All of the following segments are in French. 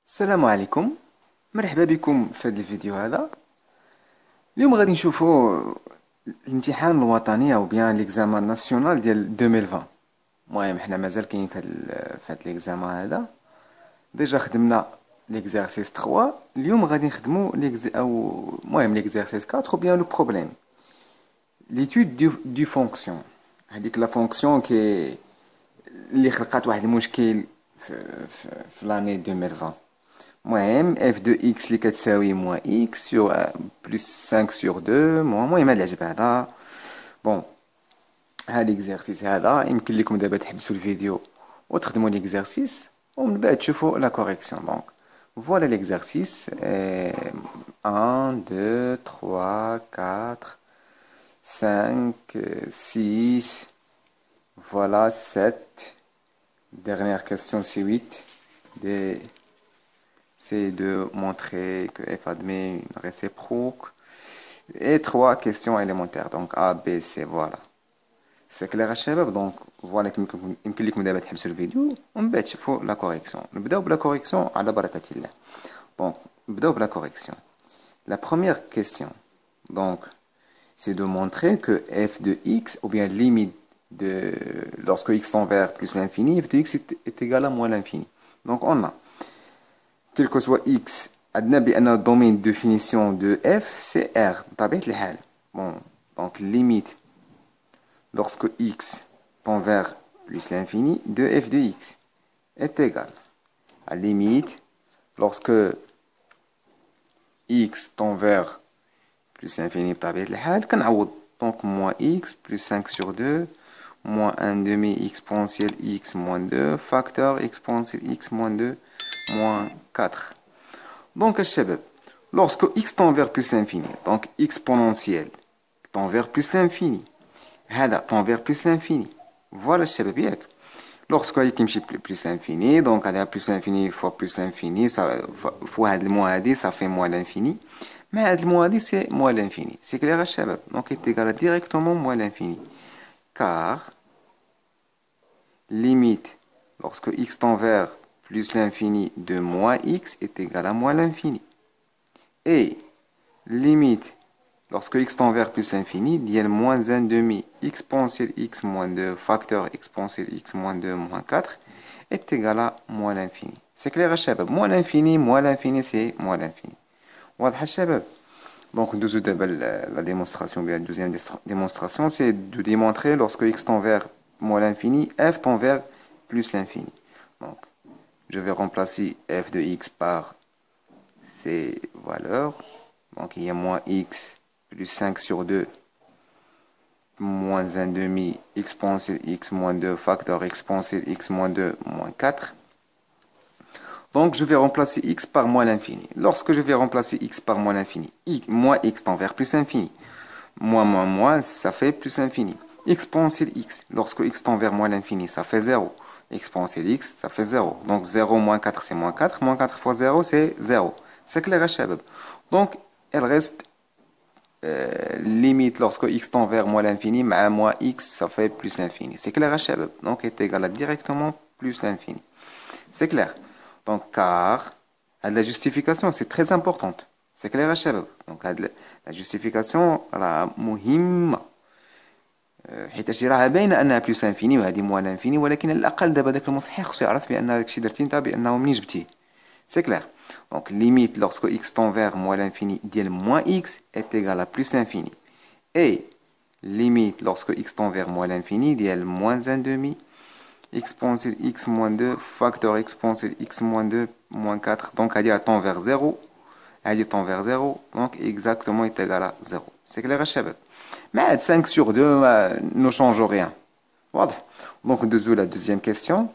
السلام عليكم. مرحبا بكم في هذا الفيديو هذا. اليوم غادي نشوفوا الامتحان الوطني او بيان ليكزامان ناسيونال ديال 2020. المهم حنا مازال كاين في هذا ليكزامان هذا. ديجا خدمنا ليكزارسيس 3. اليوم غادي نخدموا ليكزارسيس 4 ou bien le problème. L'étude du fonction. هذيك لا فونكسيون اللي خلقات واحد المشكل في لاني 2020. المهم f de x اللي كتساوي موان x sur plus 5 sur 2. المهم هاد العجب هذا. بون هاد ليكزارسيس هذا يمكن لكم دابا تحبسوا الفيديو وتخدموا ليكزارسيس ومن بعد تشوفوا لا كوريكسيون. دونك فوالا ليكزارسيس 1 2 3 4 5 6 voilà 7. Dernière question c'est 8. C'est de montrer que f admet une réciproque. Et 3 questions élémentaires. Donc A, B, C, voilà. C'est clair الشباب. Donc voilà يمكن لكم دابا تحبسوا الفيديو ومن بعد تشوفوا لا كوريكسيون. نبداو بلا كوريكسيون على بركة الله. Donc نبداو بلا كوريكسيون. La première question. Donc c'est de montrer que f de x ou bien limite de lorsque x tend vers plus l'infini, f de x est égal à moins l'infini. Donc on a quel que soit x, adna بأن le domaine de définition de f c'est R بطبيعة الحال. Bon, donc limite lorsque x tend vers plus l'infini de f de x est égal à limite lorsque x tend vers plus l'infini بطبيعة الحال كنعوض. Donc moins x plus 5 sur 2 moins 1 demi exponentielle x moins 2 facteur exponentielle x moins 2 moins 4. Donc, lorsque x tend vers plus l'infini, donc exponentielle tend vers plus l'infini, هذا tend vers plus l'infini. Voilà الشباب ياك. Lorsque y يمشي plus l'infini, donc هذا plus l'infini fois plus l'infini, ça fois هذا المو هذه ça fait moins l'infini. Mais هذا المو هذه c'est moins l'infini. C'est clair الشباب. Donc est égal à directement moins l'infini. Car limite lorsque x tend vers plus l'infini de moins x est égal à moins l'infini. Et limite, lorsque x tend vers plus l'infini, d'IL moins 1 demi exponentielle x moins 2 facteur exponentielle x moins 2 moins 4 est égal à moins l'infini. C'est clair الشباب. Moins l'infini c'est moins l'infini. واضح الشباب. Donc ندوزو دابا la démonstration, bien la deuxième démonstration, c'est de démontrer lorsque x tend vers moins l'infini, f tend vers plus l'infini. Donc je vais remplacer f de x par ces valeurs. Donc il y a moins x plus 5 sur 2 moins 1 demi exponentielle x moins 2 facteur exponentielle x moins 2 moins 4. Donc je vais remplacer x par moins l'infini. Lorsque je vais remplacer x par moins l'infini, moins x tend vers plus l'infini. Moins, ça fait plus l'infini. Exponentielle x, lorsque x tend vers moins l'infini, ça fait 0. Exponentielle x, ça fait 0. Donc 0 moins 4, c'est moins 4. Moins 4 fois 0, c'est 0. C'est clair à Shabab. Donc, elle reste limite lorsque x tend vers moins l'infini, mais moins x, ça fait plus l'infini. C'est clair à Shabab. Donc, est égal à directement plus l'infini. C'est clair. Donc, car la justification, c'est très importante. C'est clair à Shabab. Donc, la justification, la muhimma. حيت راها باينه انها بلس انفيني وهذه موان انفيني، ولكن على الاقل دابا داك المصحح خصو يعرف بان داكشي درتي انت بانه منين جبتيه. سي كلير. دونك ليميت لورسكو x tend vers moins l'infini ديال moins x est égal à plus l'infini. Et limite lorsque x tend vers moins l'infini ديال moins 1 demi exponentielle x moins 2 facteur exponentielle x moins 2 moins 4. Donc هذه tend vers 0. هذه tend vers 0. Donc exactement est égal à 0. C'est clair الشباب. Mais 5 sur 2 ne change rien. Voilà. Donc, la deuxième question.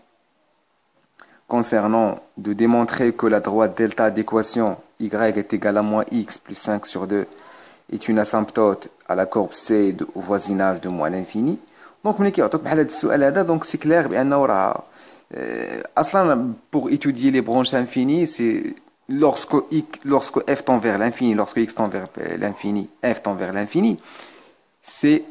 Concernant de démontrer que la droite delta d'équation y est égale à moins x plus 5 sur 2 est une asymptote à la courbe C au voisinage de moins l'infini. Donc, donc c'est clair pour étudier les branches infinies, c'est lorsque f tend vers l'infini, lorsque x tend vers l'infini, f tend vers l'infini, c'est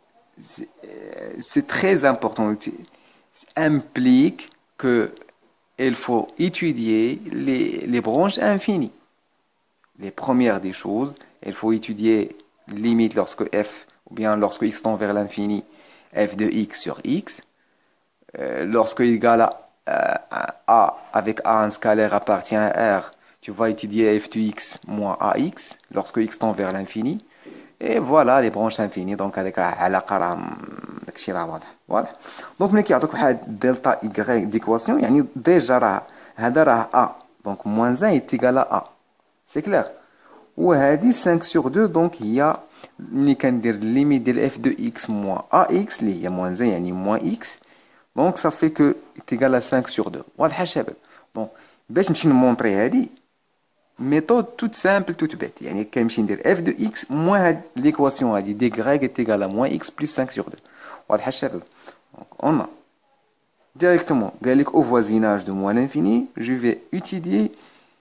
très important. Ça implique que il faut étudier les branches infinies. Les premières des choses, il faut étudier limite lorsque f, ou bien lorsque x tend vers l'infini, f de x sur x. Lorsque égal à a, avec a un scalaire appartient à R, tu vas étudier f de x moins ax, lorsque x tend vers l'infini. Et voilà les branches infinies. Donc avec علاقة راه داكشي راه واضح. دونك ملي كيعطوك واحد دلتا y ديكواسيون يعني ديجا راه هذا راه a. Donc moins 1 est égal à a. C'est clair. وهذه 5 sur 2 donc هي ملي كندير ليميت ديال f de x moins ax اللي هي moins 1 يعني moins x. Donc ça fait que est égal à 5 sur 2. واضحة الشباب. Donc باش نمشي نمونطري هذه méthode toute simple, toute bête. يعني كنمشي ندير f de x moins هاد l'équation هادي dy est égal à moins x plus 5 sur 2. واضحة الشباب. Donc on a directement قال لك au voisinage de moins l'infini, je vais étudier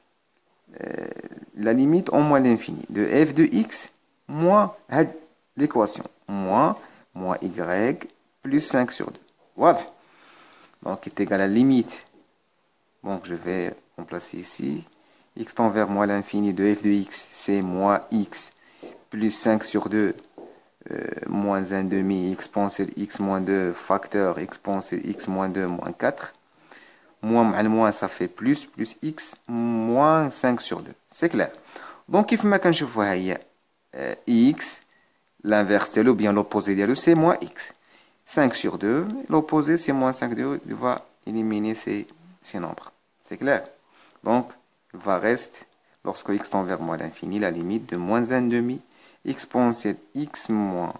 la limite en moins l'infini de f de x moins l'équation moins y plus 5 sur 2. Voilà. Donc est égal à la limite. Donc je vais remplacer ici. X tend vers moins l'infini de f de x, c'est moins x plus 5 sur 2 moins 1 demi exponentielle x moins 2 facteur exponentielle x moins 2 moins 4. Moins ça fait plus x moins 5 sur 2. C'est clair. Donc كيف ما كنشوفوها هي x l'inverse ديالو bien l'opposé ديالو c'est moins x. 5 sur 2, l'opposé c'est moins 5 sur 2, il va éliminer ces nombres. C'est clair. Donc il va rester, lorsque x tend vers moins l'infini, la limite de moins 1 demi exponentielle x moins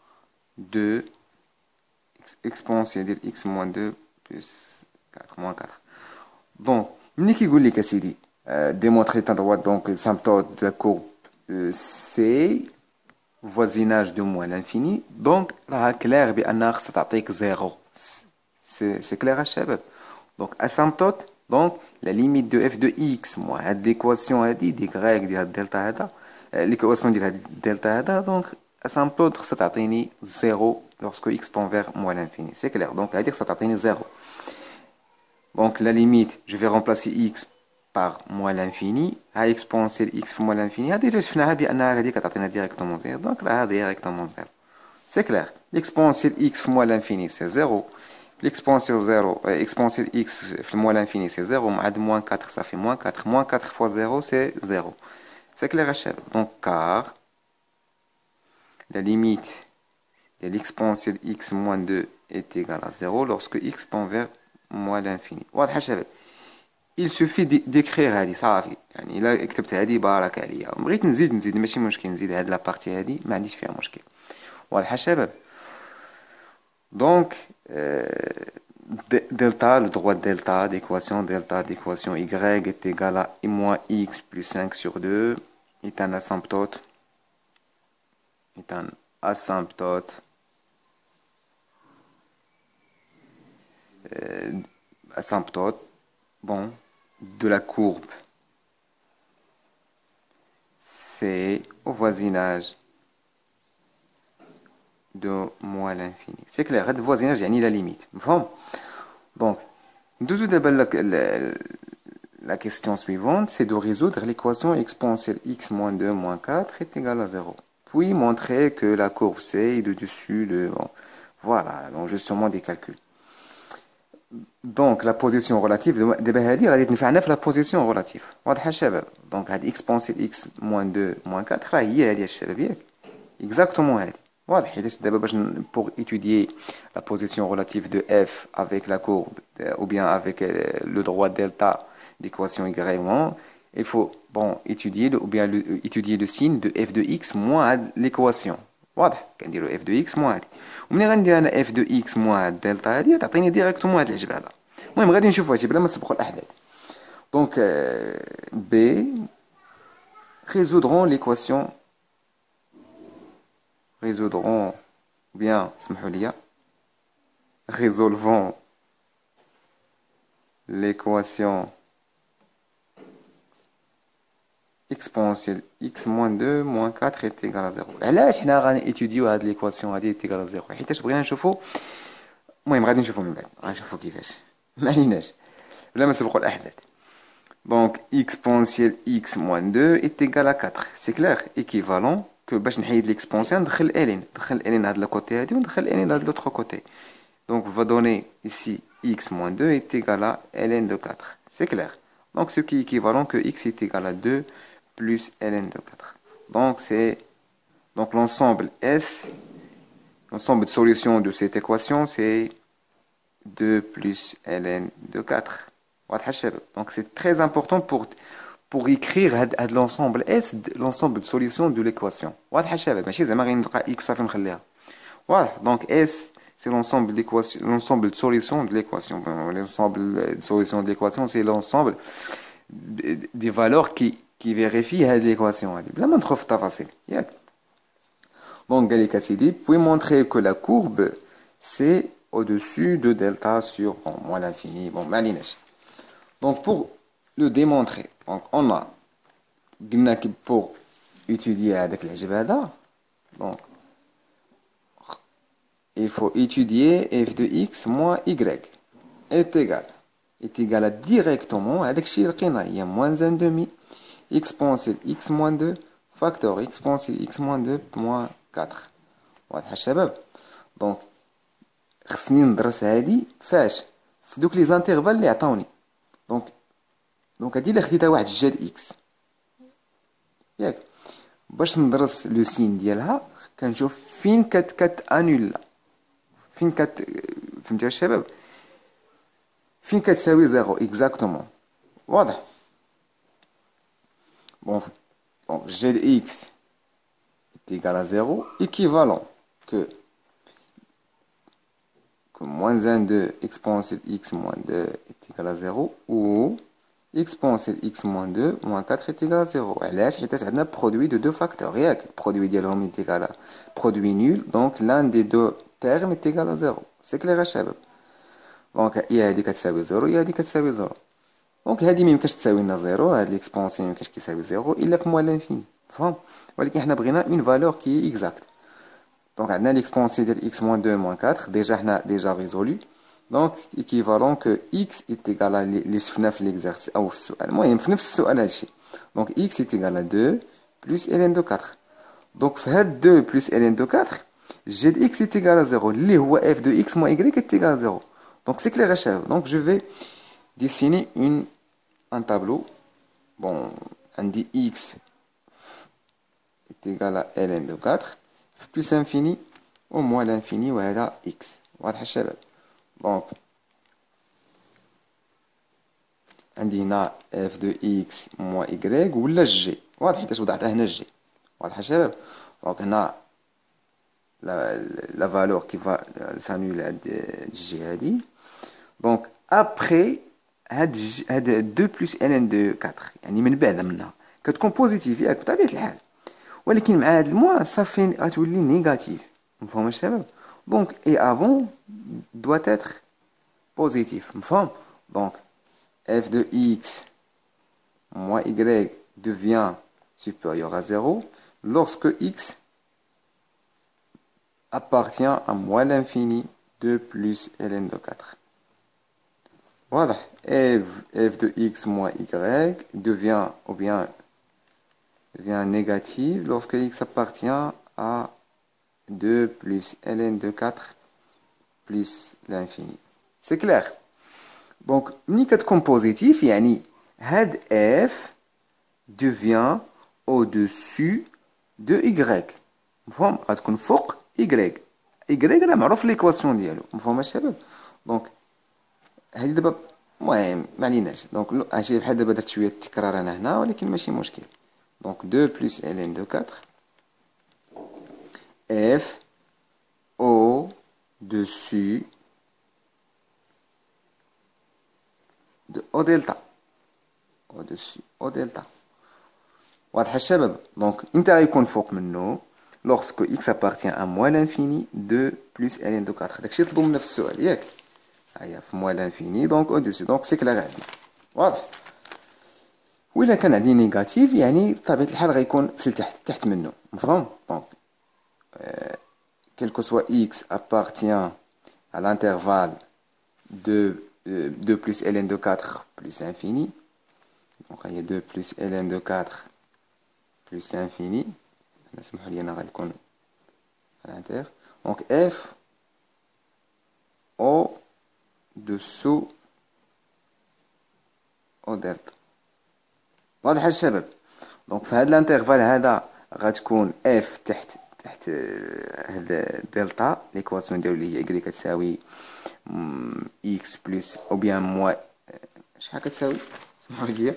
2 exponentielle de x moins 2 plus 4 moins 4. Donc, ملي كيقول لك اسيدي démontrer ta droite donc symptôme de la courbe C voisinage de moins l'infini donc راه clair بأنها خصها تعطيك 0. C'est clair الشباب. Donc asymptote donc la limite de f de x moins هاد l'équation هادي دي غريك ديال الدلتا هذا l'équation ديال هاد الدلتا هذا donc asymptote خصها تعطيني 0 lorsque x tend vers moins l'infini. C'est clair. Donc هادي خصها تعطيني 0. Donc la limite, je vais remplacer x par moins l'infini. À exponentielle x fois moins l'infini. Déjà, je finis bien directement 0. Donc là, directement 0. C'est clair. L'exponentielle x fois moins l'infini, c'est 0. L'exponentielle 0, exponentielle x fois moins l'infini, c'est 0. Moins 4, ça fait moins 4. Moins 4 fois 0, c'est 0. C'est clair, chef. Donc, car la limite de l'exponentielle x moins 2 est égale à 0 lorsque x tend vers moins l'infini. واضحة شباب. Il suffit d'écrire هذه صافي. يعني إلا كتبت هذه بارك عليا. بغيت نزيد ماشي مشكل نزيد هاد لابارتي هذه ما عنديش فيها مشكل. واضحة شباب. Donc delta, le droit delta d'équation y est égal à moins x plus 5 sur 2 est un asymptote bon, de la courbe C au voisinage de moins l'infini. C'est clair, le voisinage, il y a la limite. Donc, la question suivante, c'est de résoudre l'équation exponentielle x moins 2 moins 4 est égale à 0. Puis montrer que la courbe C est de dessus le... Bon, voilà, donc justement des calculs. Donc la position relative دابا هذه غادي تنفعنا في la position relative. واضحه الشباب. دونك هاد اكسبونسيال x moins 2 moins 4 راه هي هذه الشباب ياك اكزاكتومون هذه. واضح حيت دابا باش pour étudier la position relative de f avec la courbe ou bien avec le droit delta d'équation y il faut bon étudier étudier le signe de f de x moins l'équation. واضح كنديرو f de x moins هادي ومنين غندير انا f de x moins دلتا هادي تعطيني ديريكتومون هاد العجب هذا. المهم غادي نشوفو هادشي بلا ما نسبقو الاحداث. دونك B résoudront l'équation bien سمحوا لي résolvons l'équation exponentielle x moins 2 moins 4 est égal à 0. علاش حنا غنيتيديو هاد ليكواسيون هادي est égal à 0 حيتاش بغينا نشوفو. المهم غادي نشوفو من بعد غنشوفو كيفاش ما عليناش. بلا ما نسبقوا الأحداث. Donc, exponentielle x moins 2 est égal à 4. C'est clair? Équivalent que باش نحيد l'exponentielle ندخل ln. ندخل ln هاد الكوتي هادي وندخل ln هاد l'autre côté. Donc, on va donner ici x moins 2 est égal à ln de 4. C'est clair? Donc, ce qui est équivalent que x est égal à 2 plus ln de 4. Donc, c'est donc l'ensemble S, l'ensemble de solutions de cette équation, c'est 2 plus ln de 4. Donc c'est très important pour écrire l'ensemble S, l'ensemble de solutions de l'équation. Donc S, c'est l'ensemble de solutions de l'équation. L'ensemble de solutions de l'équation, c'est l'ensemble des valeurs qui vérifient l'équation. Donc, vous pouvez montrer que la courbe, c'est au-dessus de delta sur moins l'infini. Bon, malinage. Donc, pour le démontrer, donc, on a, pour étudier avec l'algèbre, donc, il faut étudier f de x moins y est égal à directement avec il y a moins 1 demi, exponentielle x moins 2, facteur exponentielle x moins 2 moins 4. واضح الشباب؟ دونك خصني ندرس هادي فاش في دوك لي زانترفال اللي عطاوني. دونك هادي اللي خديتها واحد جاد اكس ياك. باش ندرس لو سين ديالها كنشوف فين انولا، فين فهمتوا الشباب؟ فين كتساوي زيرو اكزاكتومون. واضح؟ دونك جاد اكس est égal à 0, équivalent que moins 1, 2, exponentielle x moins 2 est égal à 0, ou exponentielle x moins 2 moins 4 est égal à 0. علاش؟ حيت عندنا produit de deux facteurs. ياك produit ديالهم est égal à produit nul, donc l'un des deux termes est égal à 0. C'est clair الشباب؟ دونك يا هادي كتساوي 0 يا هادي كتساوي 0. دونك هادي ميمكنش تساوي لنا 0، هاد ليكسبونسيون ميمكنش كيساوي 0 الا في موال لانفيني. فهم؟ ولكن حنا بغينا une valeur qui est exacte. Donc عندنا l'exponentielle ديال x moins 2 moins 4 déjà حنا déjà résolu. Donc équivalent que x est égal à اللي شفنا في l'exercice او في السؤال. المهم في نفس السؤال هادشي. Donc x est égal à 2 plus ln de 4. Donc في هاد 2 plus ln de 4 j'ai x est égal à 0 اللي هو f de x moins y est égal à 0. Donc c'est clair chef. Donc je vais dessiner un tableau. Bon, on dit x est égal à ln de 4 plus l'infini au moins l'infini voilà x. واضح الشباب؟ donc عندنا f de x moins y ولا g. واضح حيت وضعتها هنا g. واضح الشباب؟ donc هنا la valeur qui va s'annuler à g هادي. donc après هاد 2 plus ln de 4 يعني من بعد منها كتكون بوزيتيف ياك بطبيعة الحال، ولكن مع هاد الموان صافي غتولي نيجاتيف. مفهوم الشباب؟ دونك اي افون doit être positif. مفهوم؟ دونك f de x moins y devient supérieur à 0 lorsque x appartient à moins l'infini de plus ln de 4. Voilà, f de x moins y devient négative lorsque x appartient à 2 plus ln de 4 plus l'infini. C'est clair? Donc, ملي كتكون positif يعني هاد f devient au-dessus de y. مفهوم؟ غتكون فوق y. y راه معروف ليكواسيون ديالو. مفهوم الشباب؟ دونك هادي دابا المهم معليناش. دونك هادشي بحال دابا درت شويه التكرار انا هنا ولكن ماشي مشكل. دونك 2 plus ln de 4 f au-dessus de O delta. au-dessus O delta. واضح الشباب؟ دونك امتى غيكون فوق منه؟ lorsque x appartient à moins l'infini de plus ln de 4. داكشي طلبوا منا في السؤال ياك؟ هيا في moins l'infini donc au-dessus. donc c'est clair عندي. واضح؟ وإلا كان عندي نيجاتيف يعني بطبيعة الحال غيكون في التحت تحت منه. مفهوم؟ دونك quel que soit x appartient à l'intervalle de 2 plus ln de 4 plus l'infini. Donc il y a 2 plus ln de 4 plus l'infini. Donc f au dessous au delta. واضح الشباب؟ دونك في هذا الانترفال هذا غتكون اف تحت هاد دلتا ليكواسيون ديالو اللي هي y كتساوي اكس بلس او بيان موا شحال كتساوي سمحوا لي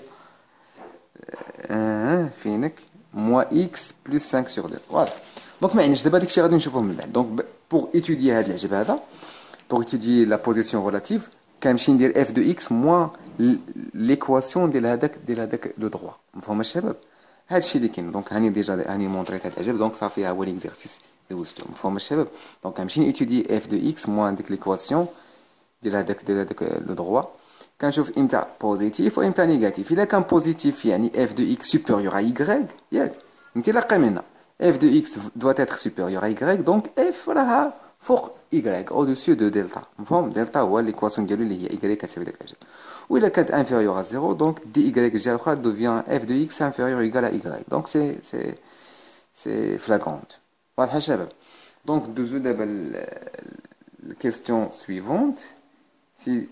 فينك موا اكس بلس 5 sur 2. فوالا دونك ما عندناش دابا داكشي غادي نشوفوه من بعد. دونك بوغ ايتوديي هاد العجب هذا بوغ ايتوديي لا بوزيسيون ريلاتيف كنمشي ندير اف دو اكس موا ليكواسيون ديال هذاك لو دروا. مفهوم الشباب؟ هادشي اللي كاين. دونك هاني ديجا هاني مونطريت هاد العجب. دونك صافي ها هو ليكزارسيس اللي دوزتو. مفهوم الشباب؟ دونك كنمشي نيتودي اف دو اكس موا ديك ليكواسيون ديال هذاك لو دروا. كنشوف امتى بوزيتيف وامتى نيجاتيف. الا كان بوزيتيف يعني اف دو اكس سوبيريور ا ياك ياك انطلاقا من هنا اف دو اكس دوا اتر سوبيريور ا ياك. دونك اف راها فوق y au dessus de delta. مفهوم؟ دلتا هو ليكواسيون ديالو اللي هي y كتساوي داك العجب. وإلا كانت inférieure à 0 donc dy الجهة الأخرى devient f de x inférieur ou égal à y. donc c'est flagrant. واضح الشباب؟ donc دوزو دابا la question suivante. Si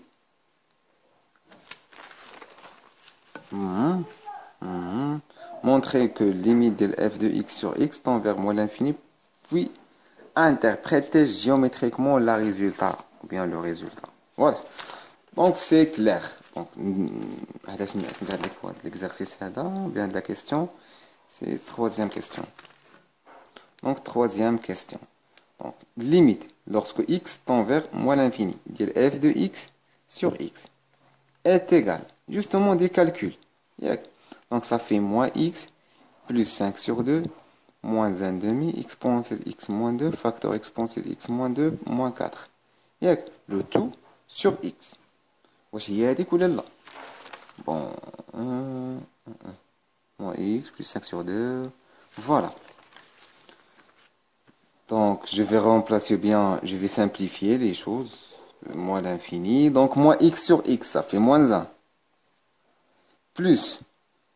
montrer que limite de f de x sur x tend vers moins l'infini, puis interpréter géométriquement la résultat ou bien le résultat. Voilà. Donc c'est clair. Donc l'exercice ou bien de la question, c'est troisième question. Donc troisième question. Donc limite lorsque x tend vers moins l'infini, dire f de x sur x est égal. Justement des calculs. Donc ça fait moins x plus 5 sur 2 moins 1 demi exponentielle x moins 2 facteur exponentielle x moins 2 moins 4. Le tout sur x. واش هي هذيك ولا لا؟ Bon, moins x plus 5 sur 2. Voilà. Donc je vais remplacer bien, je vais simplifier les choses. Moins l'infini. Donc moins x sur x, ça fait moins 1. Plus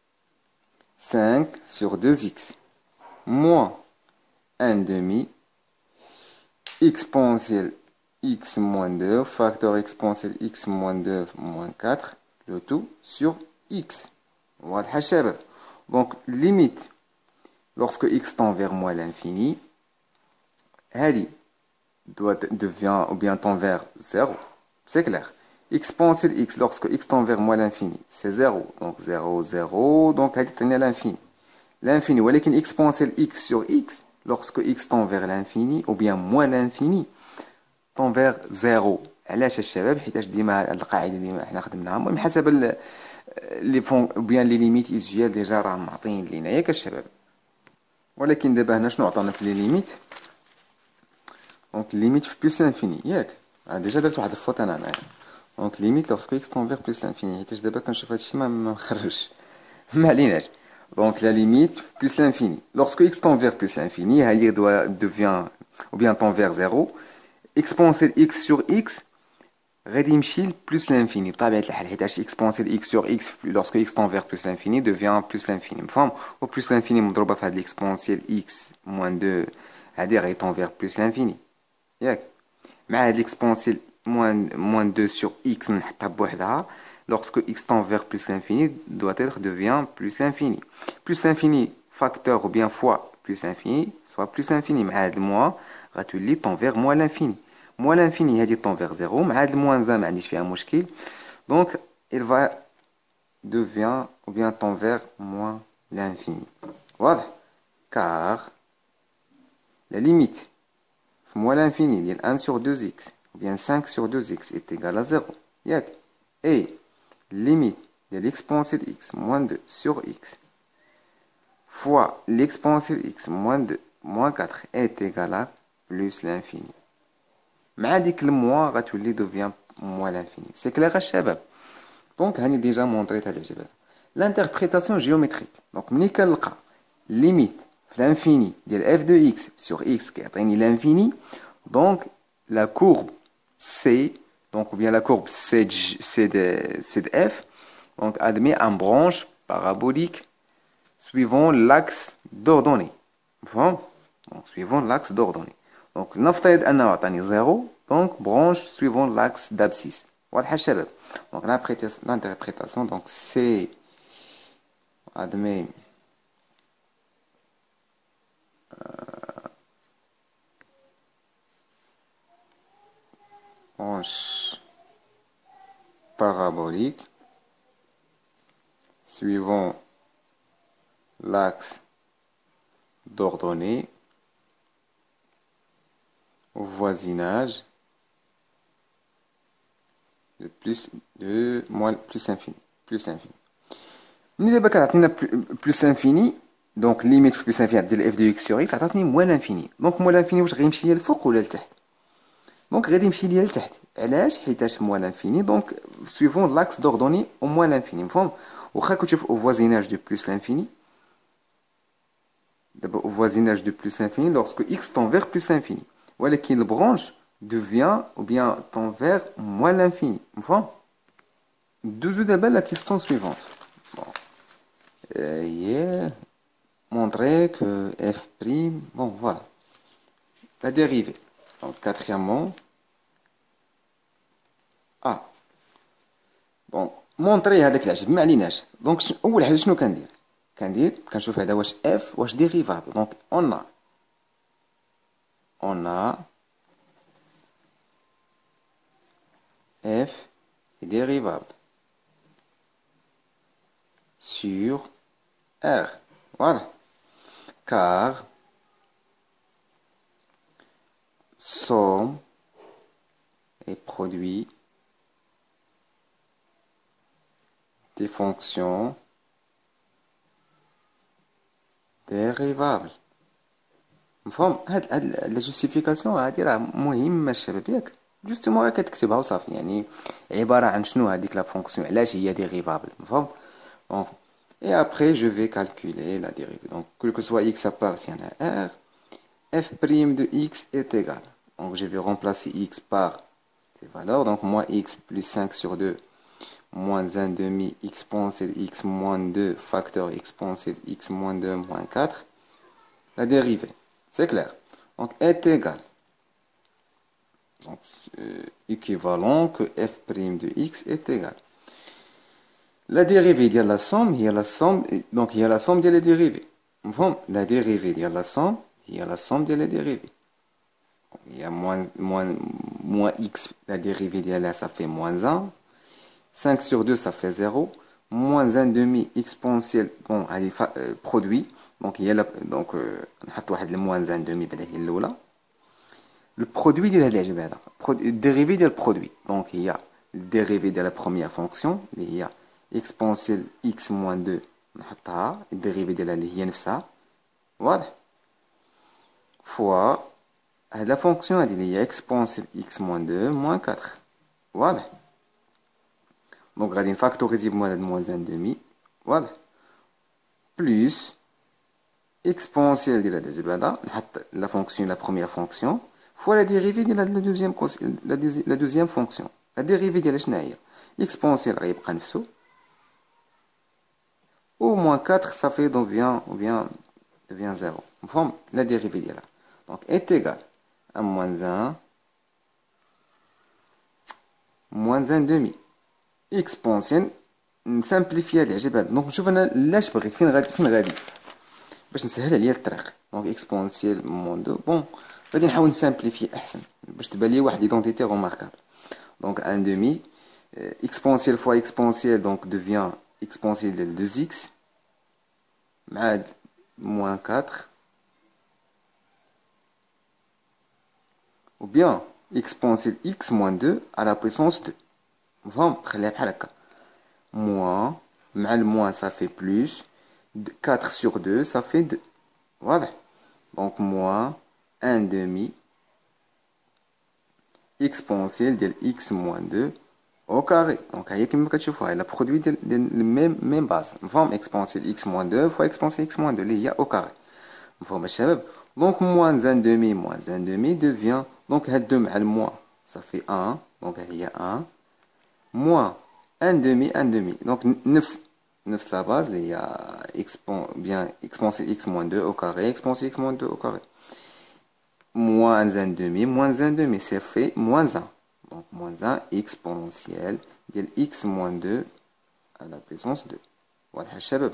5 sur 2x. Moins 1 demi exponentielle x moins 2 facteur exponentielle x moins 2 moins 4 le tout sur x. واضح الشباب؟ donc limite lorsque x tend vers moins l'infini هذه devient ou bien tend vers 0. c'est clair. exponentielle x lorsque x tend vers moins l'infini c'est 0. donc 0 0 donc هذه تعني l'infini. L'infini, ولكن exponentielle x sur x, lorsque x tend vers l'infini, ou bien moins l'infini, tend vers 0. علاش الشباب؟ حيتاش ديما القاعده ديما حنا خدمناها المهم حسب لي فون او بيان لي ليميت ايزيال ديجا راهم معطيين لينا ياك الشباب. ولكن دابا هنا شنو عطانا في لي ليميت؟ دونك ليميت في بلس لانفيني ياك ديجا درت واحد الفوت انا هنايا. دونك ليميت لوغسكو اكس تون فيغ بلس لانفيني حيتاش دابا كنشوف هادشي ما مخرجش ما عليناش. Donc la limite plus l'infini. Lorsque x tend vers plus l'infini, devient ou bien tend vers 0, exponentielle x sur x غادي يمشي plus l'infini. بطبيعة الحال حيتاش exponentielle x sur x lorsque x tend vers plus l'infini devient plus l'infini. مفهوم؟ و plus l'infini مضروبة في هاد l'exponentielle x moins 2 هادي غادي tend vers plus l'infini. ياك؟ مع هاد l'exponentielle moins 2 sur x نحطها بوحدها. Lorsque x tend vers plus l'infini, doit être devient plus l'infini. Plus l'infini facteur ou bien fois plus l'infini, soit plus l'infini. مع هاد الموا غتولي tend vers moins l'infini. Moins l'infini هادي tend vers 0. مع هاد الموان 1 ما عنديش فيها مشكل. Donc il va devient ou bien tend vers moins l'infini. واضح؟ Car la limite moins l'infini ديال 1 sur 2x ou bien 5 sur 2x est égal à 0. ياك؟ Et limite de l'exponentielle x moins 2 sur x fois l'exponentielle x moins 2 moins 4 est égal à plus l'infini. مع ديك الموا غتولي devient moins l'infini. C'est clair الشباب؟ دونك هاني ديجا مونطريت هاد الجبل. L'interprétation géométrique. دونك ملي كنلقى limite في l'infini ديال f de x sur x كيعطيني l'infini, donc la courbe C donc ou bien la courbe C de F, donc admet une branche parabolique suivant l'axe d'ordonnée. Donc suivant l'axe d'ordonnée. Donc نفترض أنه أعطاني 0 donc branche suivant l'axe d'abscisse. واضحة الشباب. Donc l'interprétation donc c'est admet branche parabolique suivant l'axe d'ordonnée au voisinage de plus infini. ملي دابا كتعطينا plus infini donc limite في plus infini ديال f de x sur x عطاتني moins l'infini. donc moins l'infini واش غيمشي ليا الفوق ولا لتحت؟ donc غادي يمشي ليا لتحت. علاش؟ حيتاش moins l'infini donc suivant l'axe d'ordonnée au moins l'infini. مفهوم؟ واخا كتشوف au voisinage de plus l'infini d'abord au voisinage de plus l'infini lorsque x tend vers plus l'infini. ولكن البرانش devient ou bien tend vers moins l'infini. مفهوم؟ دوزو دابا la question suivante. Bon. Montrer que f', bon voilà, la dérivée. Donc quatrièmement, bon montrer هذاك العجب ما عليناش. دونك اول حاجه شنو كنشوف هذا واش f واش dérivable. donc on a f est dérivable sur R. Voilà. Car somme et produit des fonctions dérivables. مفهوم؟ هاد لا جوستيفيكاسيون هادي راه مهمه الشباب ياك جوستومون كتكتبها وصافي يعني عباره عن شنو هذيك لا فونكسيون علاش هي ديريفابل. مفهوم؟ bon et après je vais calculer la dérivée. donc que soit x appartient à R, f' de x est égal, donc je vais remplacer x par ces valeurs, donc moins x plus 5 sur 2 moins 1 demi exponentielle x moins 2 facteur exponentielle x moins 2 moins 4. La dérivée, c'est clair, donc est égal, donc équivalent que f' de x est égal. La dérivée il y a la somme, donc il y a la somme des dérivées. Bon, la dérivée il y a la somme, il y a la somme des dérivées. Il y a moins x, la dérivée il y a là, ça fait moins 1. 5 sur 2 ça fait 0. Moins 1 demi exponentielle, bon, allez, produit. Donc il y a donc le moins 1 demi le produit de la dérivée du produit. Donc il y a le dérivé de la première fonction, il y a exponentielle x moins 2 نحطها الديريفي ديالها اللي هي نفسها واضح فوا هاد لا فونكسيون هادي اللي هي exponentielle x moins 2 moins 4 واضح. دونك غادي نفاكتوريزي بموان هاد موان 1 دمي واضح بلس exponentielle ديال هاد هذا نحط لا فونكسيون لا بروميير فونكسيون فوا لا ديريفي ديال هاد لا دوزيام فونكسيون. لا ديريفي ديالها شنو هي؟ l'exponentielle غيبقى نفسو ou moins 4 ça fait devient 0. مفهوم؟ la dérivée ديالها donc est égal à moins 1 demi exponentielle نسامبليفي هاد العجب هذا. دونك نشوف انا لاش بغيت فين غادي باش نسهل عليا الطريق. دونك exponentielle moins 2 bon غادي نحاول نسامبليفي احسن باش تبان لي واحد ليدونتيتي روماركابل. donc 1 demi exponentielle fois exponentielle donc devient exponentielle de 2x مع moins 4 ou bien exponentielle x moins 2 à la puissance 2. مفهوم؟ خليها بحال هكا moins مع le moins ça fait plus 4 sur 2 ça fait 2 واضح. donc moins 1 demi exponentielle ديال x moins 2 au carré. donc هي كما كتشوفوا هي لا برودوي ديال ميم باز. مفهوم؟ exponentielle x moins 2 fois exponentielle x moins 2 اللي هي au carré. مفهوم الشباب؟ donc moins 1 demi devient donc هاد 2 مع le moins ça fait 1 دونك هي 1 موان 1 demi 1 demi. Donc نفس la base اللي هي exponentielle x moins 2 au carré, exponentielle x moins 2 au carré. Moins 1 demi, moins 1 demi, c'est fait moins 1. Donc moins 1 exponentielle de x moins 2 à la puissance 2. واضح الشباب؟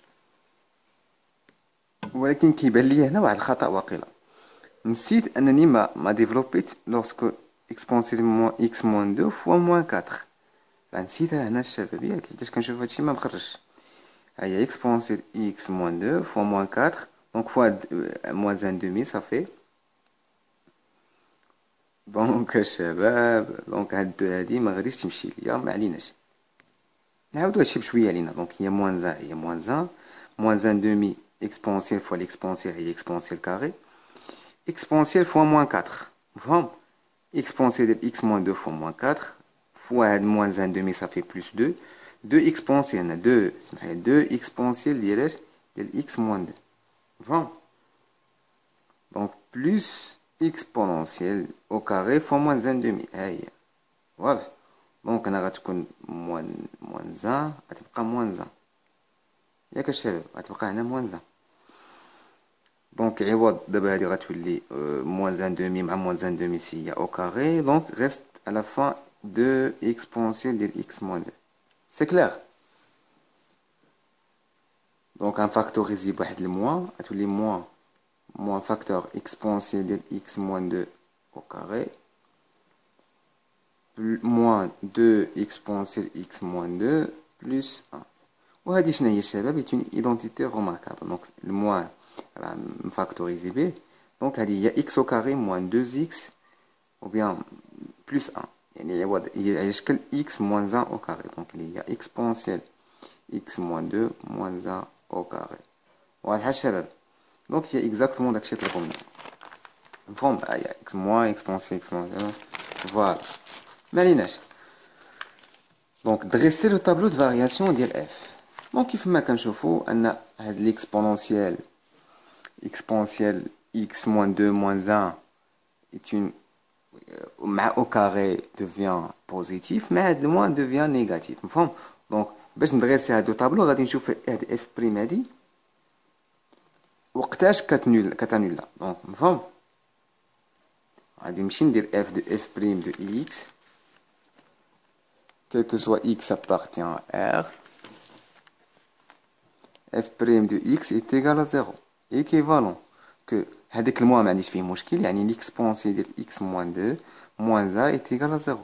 ولكن كيبان لي هنا واحد الخطأ واقيلا. نسيت انني ما ديفلوبيت لورسكو exponentielle moins x moins 2 fois moins 4. نسيتها هنا الشباب ياك، حيتاش كنشوف هادشي ما مخرجش. هي exponentielle x moins 2 fois moins 4. Donc fois moins 1 demi ça fait. دونك الشباب دونك هادي ما غاديش تمشي ليا، ما عليناش نعاودو هادشي بشويه علينا. دونك هي موان 1 هي موان 1 موان 1 دومي اكسبونسيال فوا ليكسبونسيال هي اكسبونسيال كاري اكسبونسيال فوا موان 4 مفهوم. اكسبونسيال ديال اكس موان 2 فوا موان 4 فوا هاد موان 1 دومي صافي بلس 2 2 اكسبونسيال 2 سمح لي 2 اكسبونسيال ديال اش ديال اكس موان 2 مفهوم. دونك بلس exponentielle au carré fois moins 1 demi. هاهي واضح. دونك هنا غتكون موان 1 غتبقى موان 1 ياك الشباب، غتبقى هنا موان 1. دونك عوض دابا هادي غتولي موان 1 demi مع موان 1 demi سي هي au carré. دونك reste à la fin 2 exponentielle ديال x moins 2. C'est clair. دونك غنفاكتوريزي بواحد الموان غتولي موان moins facteur exponentiel de x moins 2 au carré moins 2 exponentiel x moins 2 plus 1. وهذه شنو هي الشباب؟ est une identité remarquable. donc le moins راه مفاكتوريزي به. donc هذه هي x au carré moins 2x ou bien plus 1 يعني عوض هي على شكل x moins 1 au carré. donc اللي هي exponentiel x moins 2 moins 1 au carré. واضح الشباب؟ Donc il y a exactement داكشي طلبو منا مفهوم. هي x moins exponentielle x moins 1 voilà ماليناش. donc dresser le tableau de variation ديال f. donc كيف ما كنشوفوا ان هاد l'exponentielle x moins 2 moins 1 est une مع au carré devient positif مع هاد moins devient négatif مفهوم. donc باش ندريسي هادو طابلو غادي نشوف هاد f بريم هادي وقتاش كتانولا. دونك مفهوم. غادي نمشي ندير f de f prime de x quel que soit x appartient à R. f prime de x est égal à 0 équivalent que هذاك الموا ما عنديش فيه مشكل يعني l'exponentielle ديال x moins 2 moins a est égal à 0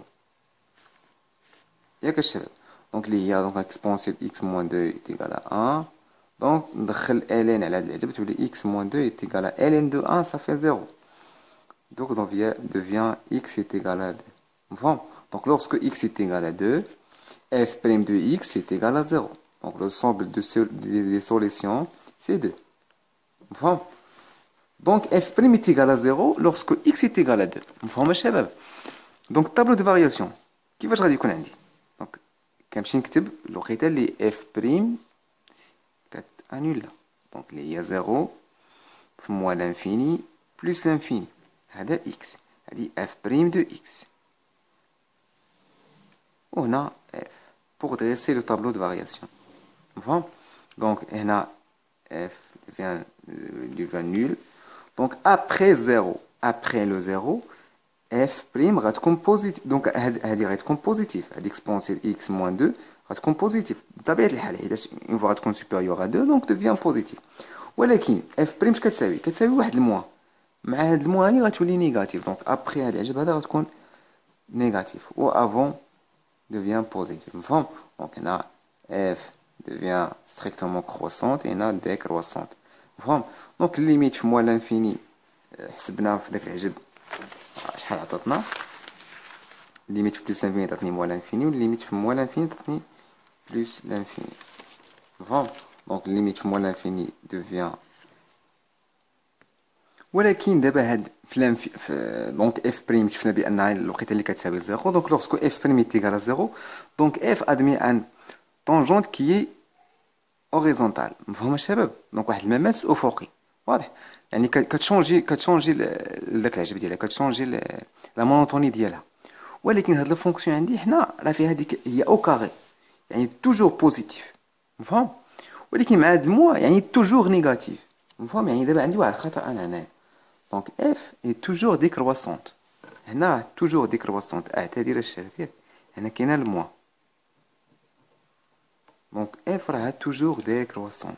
ياك الشباب. دونك اللي هي دونك exponentielle x moins 2 est égal à 1. Donc, ندخل ln على هاد العجب تولي x moins 2 est égal à ln de 1 ça fait 0. Donc devient x est égal à 2. Bon. Donc lorsque x est égal à 2, f' de x est égal à 0. Donc l'ensemble des solutions c'est 2. Bon. Donc f' est égal à 0 lorsque x est égal à 2. مفهوم الشباب. Donc tableau de variation كيفاش غادي يكون عندي؟ donc كنمشي نكتب الوقيته اللي f' annule. Donc il y a 0 moins l'infini plus l'infini. هذا x. هذه f' de x. On a f. Pour dresser le tableau de variation. Bon. Donc هنا f devient nul. Donc après 0, après le 0, f' va être positif. Donc هذه غتكون positif. هذه exponentielle x moins 2 غتكون بوزيتيف بطبيعه الحال حيت اون فوا غتكون سوبيريور ا 2 دونك ديفيان بوزيتيف. ولكن اف بريم كتساوي واحد الموا مع هاد الموا هاني غتولي نيجاتيف. دونك ابري هاد العجب هذا غتكون نيجاتيف و افون ديفيان بوزيتيف مفهوم. دونك هنا اف ديفيان ستريكتومون كروسونت هنا ديكروسونت مفهوم. دونك الليميت في موا لانفيني حسبناه في داك العجب شحال عطاتنا. الليميت في بلس لانفيني عطاتني موا لانفيني والليميت في موا لانفيني عطاتني plus l'infini. Bon. Donc limite moins l'infini devient. ولكن دابا هاد في دونك اف بريم شفنا بانها الوقيته اللي كتساوي 0. دونك لوغسكو اف بريم est égal à 0 دونك اف ادمي ان طونجونت كي اي اوريزونتال مفهوم الشباب. دونك واحد المماس افقي واضح يعني كتشونجي داك العجب ديالها كتشونجي لا مونوتوني ديالها. ولكن هاد لا فونكسيون عندي هنا راه فيها هذيك هي او كاري، يعني توجور بوزيتيف، مفهوم؟ ولكن مع هاد الموا يعني توجور نيجاتيف، مفهوم؟ يعني دابا عندي واحد الخطا انا هنايا. دونك اف اي توجور ديكرواسونت، هنا توجور ديكرواسونت، اعتذر الشافيه، هنا كاينه الموا. دونك اف راها توجور ديكرواسونت.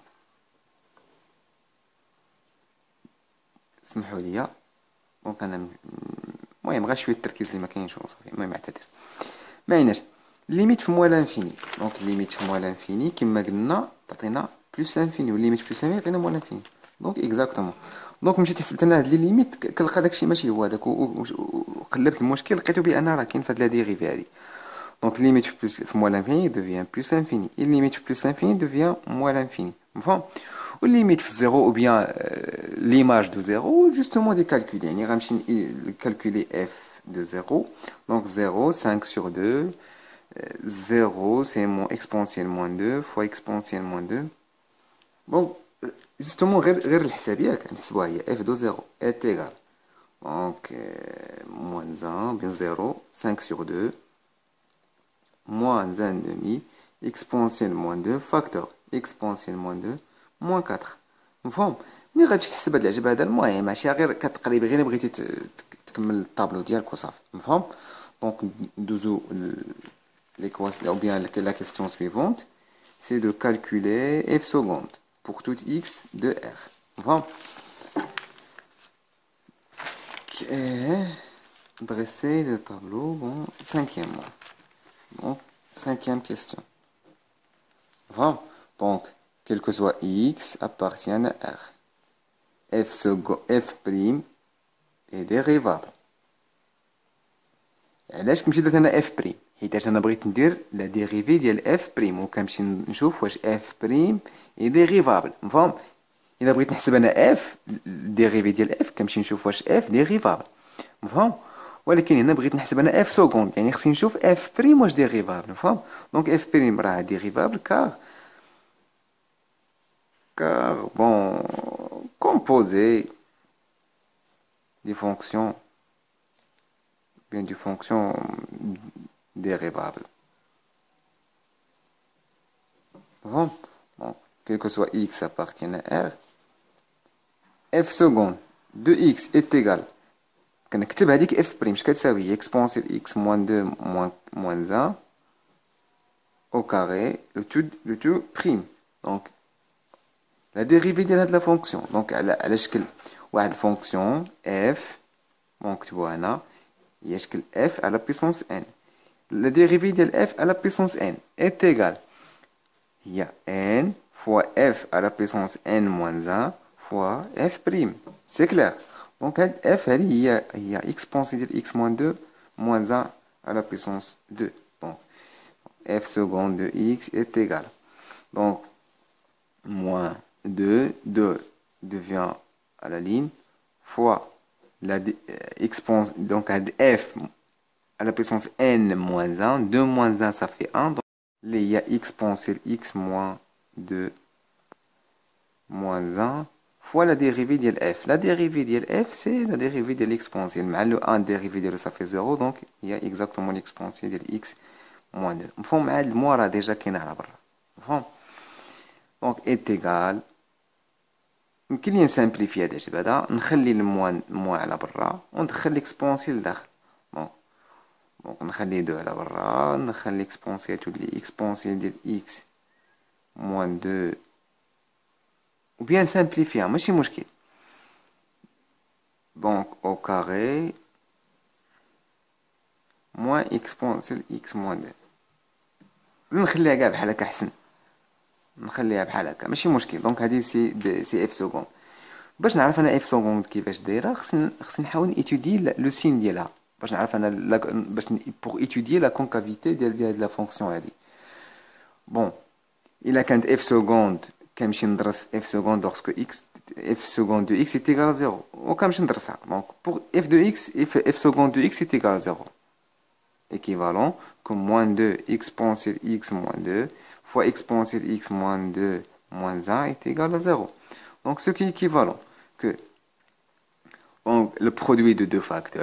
اسمحوا لي، دونك انا المهم غير شويه التركيز اللي ما كاينش وصافي، المهم اعتذر. ما عيناش ليميت في موال انفيني. دونك ليميت في موال انفيني كما قلنا تعطينا بلس انفيني، والليميت بلس انفيني يعطينا موال انفيني. دونك اكزاكتومون. دونك مشيت حسبت انا هاد لي ليميت كنلقى داكشي ماشي هو هذاك، وقلبت المشكل لقيتو بان راه كاين فهاد لا ديريفي هادي. دونك ليميت في بلس في موال انفيني دوفيان بلس انفيني، et ليميت في بلس انفيني دوفيان موال انفيني، مفهوم؟ والليميت في زيرو او بيان ليماج دو زيرو جوستومون دي كالكول، يعني غنمشي كالكولي اف دو زيرو. دونك زيرو 5 sur 2. 0 c'est mon exponentielle moins 2 fois exponentielle moins 2. Donc, justement, غير الحساب ياك نحسبوها هي f de 0 est égal. Donc, moins 1, bien 0, 5 sur 2, moins 1 demi, exponentielle moins 2, facteur exponentielle moins 2, moins 4. مفهوم؟ ملي غتمشي تحسب هاد العجب هذا المهم ماشي غير كتقريبي غير بغيتي تكمل الطابلو ديالك وصافي، مفهوم؟ دونك ندوزو l'équation, ou bien la question suivante, c'est de calculer f seconde pour tout x de r. Bon. Ok. Dresser le tableau. Bon, cinquième. Bon, cinquième question. Bon. Donc, quel que soit x appartient à r. F prime est dérivable. علاش كنمشي درت انا اف بريم؟ حيتاش انا بغيت ندير لا ديريفي ديال اف بريم، وكنمشي نشوف واش اف بريم اي ديريفابل، مفهوم؟ الا بغيت نحسب انا اف ديريفي ديال اف كنمشي نشوف واش اف ديريفابل، مفهوم؟ ولكن هنا بغيت نحسب انا اف سكوند، يعني خصني نشوف اف بريم واش ديريفابل، مفهوم؟ دونك اف بريم راه ديريفابل كار بون كومبوزي دي فونكسيون bien du fonction dérivable. Bon, quel que soit x appartient à r, f seconde de x est égal. كنكتب هذيك f prime اش كتساوي exponentielle x moins 2 moins 1 au carré le tout prime. Donc la dérivée ديال هاد لا فونكسيون دونك على شكل واحد الفونكسيون f نكتبوها هنا هي شكل f à la puissance n. La dérivée de f à la puissance n est égale هي n fois f à la puissance n moins 1 fois f prime. C'est clair. Donc f هي exponentielle de x moins 2 moins 1 à la puissance 2. Donc f seconde de x est égal. Donc moins 2 devient à la ligne fois la exponentielle, donc f à la puissance n moins 1, 2 moins 1 ça fait 1, donc il y a exponentielle x moins 2 moins 1 fois la dérivée de f. La dérivée de f c'est la dérivée de l'exponentielle, mais le 1 dérivé de ça fait 0, donc il y a exactement l'exponentielle de x moins 2. مفهوم عاد الموا راه ديجا كاين على برا، مفهوم؟ donc est égal. يمكن لي نسامبليفي هذا الشيء هذا، نخلي الموا على برا وندخل ليكسبونسيال لداخل. دونك نخلي 2 على برا، ندخل ليكسبونسيال تولي اكسبونسيال ديال اكس موان 2 ou bien simplifier ماشي مشكل. donc au carré moins exponentielle x moins 2. نخليها كاع بحال هكا احسن، نخليها بحال هكا ماشي مشكل. دونك هذه سي اف سكوند. باش نعرف انا اف سكوند كيفاش دايره خصني نحاول ايتودي لو سين ديالها باش نعرف انا باش بور ايتودي لا كونكافيتي ديال لا فونكسيون هذه. بون الا كانت اف سكوند كنمشي ندرس اف سكوند لوغسكو اكس اف سكوند دو اكس ايتيغال 0 وكنمشي ندرسها. دونك بور اف دو اكس اف سكوند دو اكس ايتيغال 0 équivalent comme moins 2 exponentielle x moins 2 fois exponentielle x moins 2 moins 1 est égal à 0. Donc ce qui est équivalent que donc, le produit de deux facteurs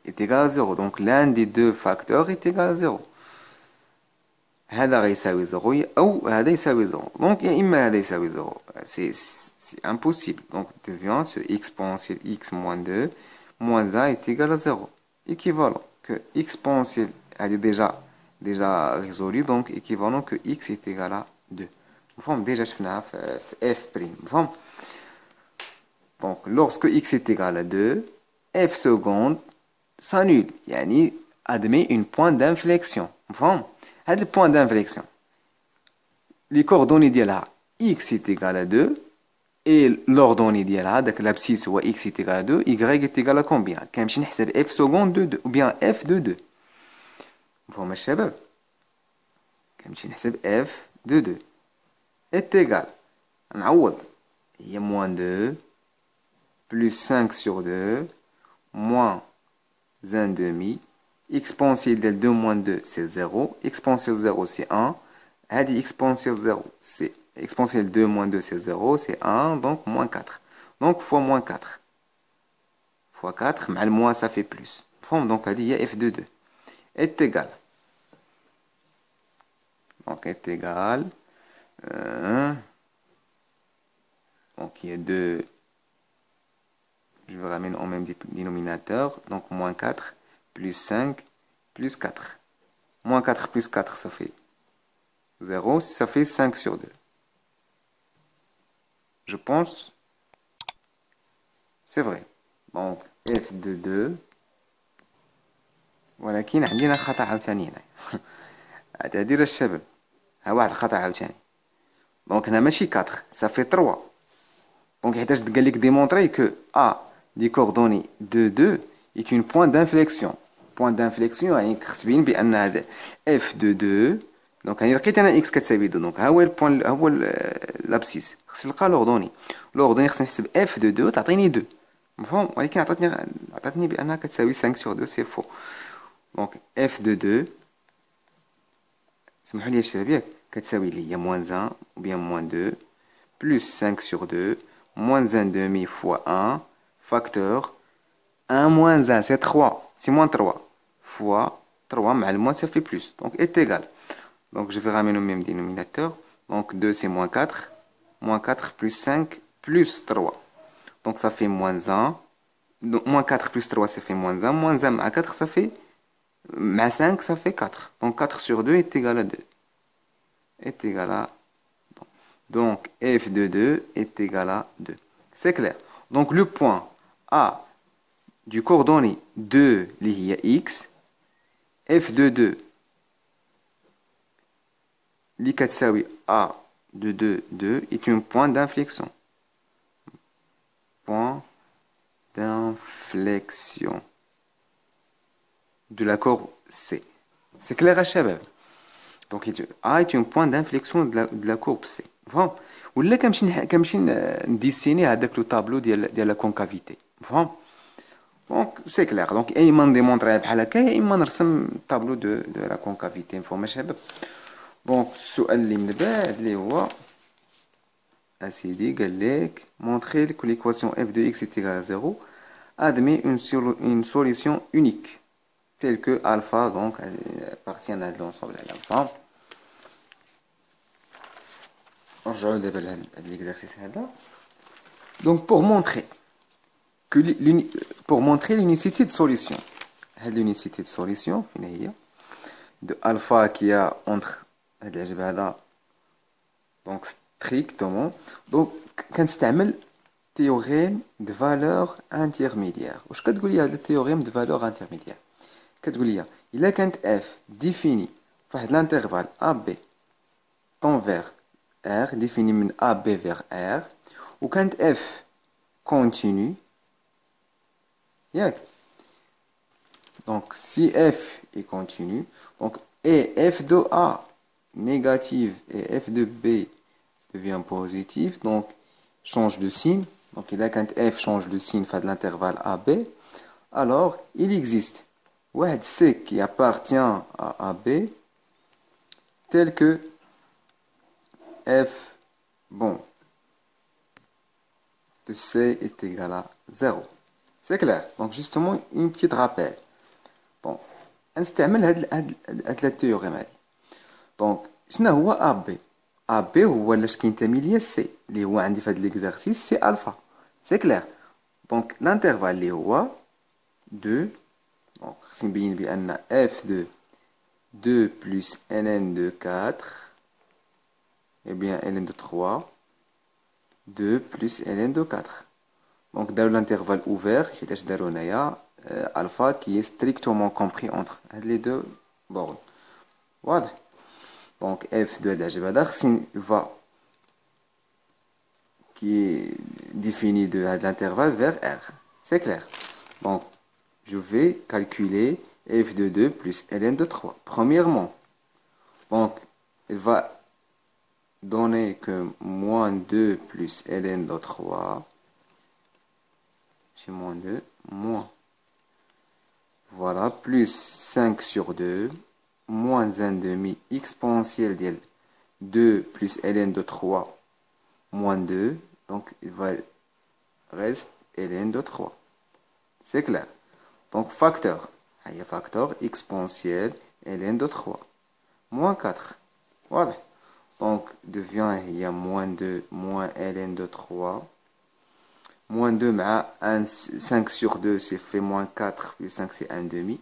est égal à 0. Donc l'un des deux facteurs est égal à 0. هذا غيساوي 0 أو هذا يساوي 0. Donc يا إما هذا يساوي 0. C'est impossible. Donc devient ce exponentiel x moins 2 moins 1 est égal à 0. Équivalent que exponentiel est déjà résolu. Donc équivalent que x est égal à 2. فهم déjà شفناها في f prime. فهم. Donc lorsque x est égal à 2, f seconde s'annule. يعني admet une point d'inflexion. فهم. هذا البوان d'inflexion. Les coordonnées ديالها x est égal à 2 et l'ordonnée ديالها داك l'abscisse هو x est égal à 2 y est égal à combien كنمشي نحسب f seconde de 2 ou bien f de 2 مفهوم الشباب كنمشي نحسب f de 2 est égal نعوض هي moins 2 plus 5 sur 2 moins 1 demi exponentiel de 2 moins 2 c'est 0 exponentiel 0 c'est 1 هذه exponentiel 0 c'est exponentiel 2 moins 2 c'est 0 c'est 1 donc moins 4 donc fois moins 4 fois 4 مع le moins ça fait plus donc هذه هي f de 2 est égal donc est égal donc il y a 2 je vais ramener au même dénominateur donc moins 4 plus 5 plus 4 moins 4 plus 4 ça fait 0 ça fait 5 sur 2 je pense c'est vrai donc f de 2 ولكن عندنا خطأ عاوتاني هنا اعتذر الشباب ها واحد الخطأ عاوتاني دونك هنا ماشي 4 ça fait 3 دونك يحتاج قال لك démontrer que a des coordonnées de 2 est une point d'inflexion يعني خص تبين بان هذا f de 2 دونك هاني لقيت انا x كتساوي 2 دونك ها هو البوان ها هو لابسيس خص نلقى لوردوني خصني نحسب f de 2 تعطيني 2 مفهوم ولكن عطاتني بانها كتساوي 5 sur 2 c'est faux دونك f de 2 سمحوا لي الشباب ياك كتساوي لي هي moins 1 ou bien moins 2 plus 5 sur 2 moins 1 demi fois 1 facteur 1 moins 1 c'est 3 c'est moins 3 fois 3 مع le moins ça fait plus donc est égal donc je vais ramener au même dénominateur donc 2 c'est moins 4 plus 5 plus 3 donc ça fait moins 1 donc moins 4 plus 3 ça fait moins 1 مع 4 ça fait مع 5 ça fait 4 donc 4 sur 2 est égal à 2 est égal à donc f de 2 est égal à 2 c'est clair donc le point A du coordonnée 2 اللي هي x f de 2 اللي كتساوي A de 2 est un point d'inflexion de la courbe C c'est clair الشباب donc A est un point d'inflexion de la courbe C فهم ولا كنمشي نديسيني هذاك لو طابلو ديال لا كونكافيتي فهم دونك سي كلير دونك يا اما نديمونطريها بحال هكا يا اما نرسم الطابلو دو لا كونكافيتي مفهوم الشباب دونك السؤال اللي من بعد اللي هو اسيدي قال لك montrer que l'équation f de x est égale à 0 admet une solution unique telle que alpha donc appartient à l'ensemble à l'alpha نرجعوا دابا لهاد l'exercice هذا donc pour montrer l'unicité de solution هاد l'unicité de solution فين هي de alpha qui a entre هاد العجب هذا donc strictement donc كنستعمل théorème de valeur intermédiaire واش كتقول لي هاد التيوريم de valeur intermédiaire كتقول لي الا كانت f définie فواحد l'intervalle AB tend vers R défini من AB vers R ou quand F continue ياك donc si F est continu donc et F de A négative et F de B devient positif donc change de signe donc là quand F change de signe fait de l'intervalle AB alors il existe واحد C qui appartient à AB tel que F bon de C est égal à 0. C'est clair. Donc justement, une petite rappel. بون نستعمل هاد لا تيوريم هادي. دونك شنو هو ا بي؟ ا بي هو لاش كينتمي ليا سي اللي هو عندي في هاد ليكزارسيس سي الفا. سي كلير. دونك الانترفال اللي هو 2. دونك خصني نبين بان اف دو 2 plus ln de 4, et bien ln de 3, 2 plus ln de 4. Donc dans l'intervalle ouvert, il y a alpha qui est strictement compris entre les deux bornes. Voilà. Donc f de l'algèbre va qui est défini de l'intervalle vers R. C'est clair. Donc je vais calculer f de 2 plus ln de 3. Premièrement, donc il va donner que moins 2 plus ln de 3, j'ai moins 2, moins, voilà, plus 5 sur 2, moins 1 demi exponentielle de 2 plus ln de 3, moins 2, donc il va reste ln de 3. C'est clair. Donc facteur, il y a facteur exponentiel ln de 3, moins 4, voilà. Donc devient il y a moins 2 moins ln de 3, moins 2 مع 5 sur 2 c'est fait moins 4 plus 5 c'est 1 demi,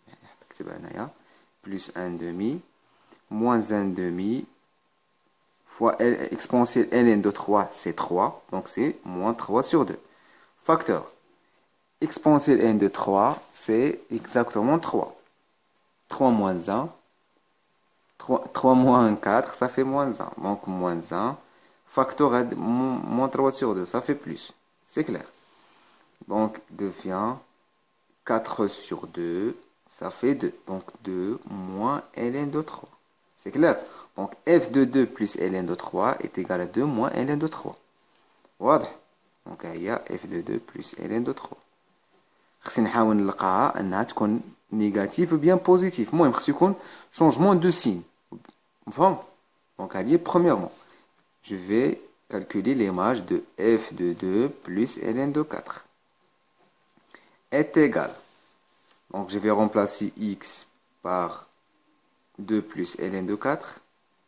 plus 1 demi, moins 1 demi fois exponentielle ln de 3 c'est 3, donc c'est moins 3 sur 2. Facteur exponentielle n de 3 c'est exactement 3. 3 moins 1, 3 moins 4, ça fait moins 1. Donc moins 1, facteur moins 3 sur 2, ça fait plus. C'est clair. Donc devient 4 sur 2, ça fait 2. Donc 2 moins ln de 3. C'est clair. Donc f de 2 plus ln de 3 est égal à 2 moins ln de 3. Voilà. Donc il y a f de 2 plus ln de 3. خصني نحاول نلقاها انها تكون négatif ou bien positif. المهم خصو يكون changement de signe. مفهوم؟ Donc هذه premièrement. Je vais calculer l'image de f de 2 plus ln de 4 est égal. Donc je vais remplacer x par 2 plus ln de 4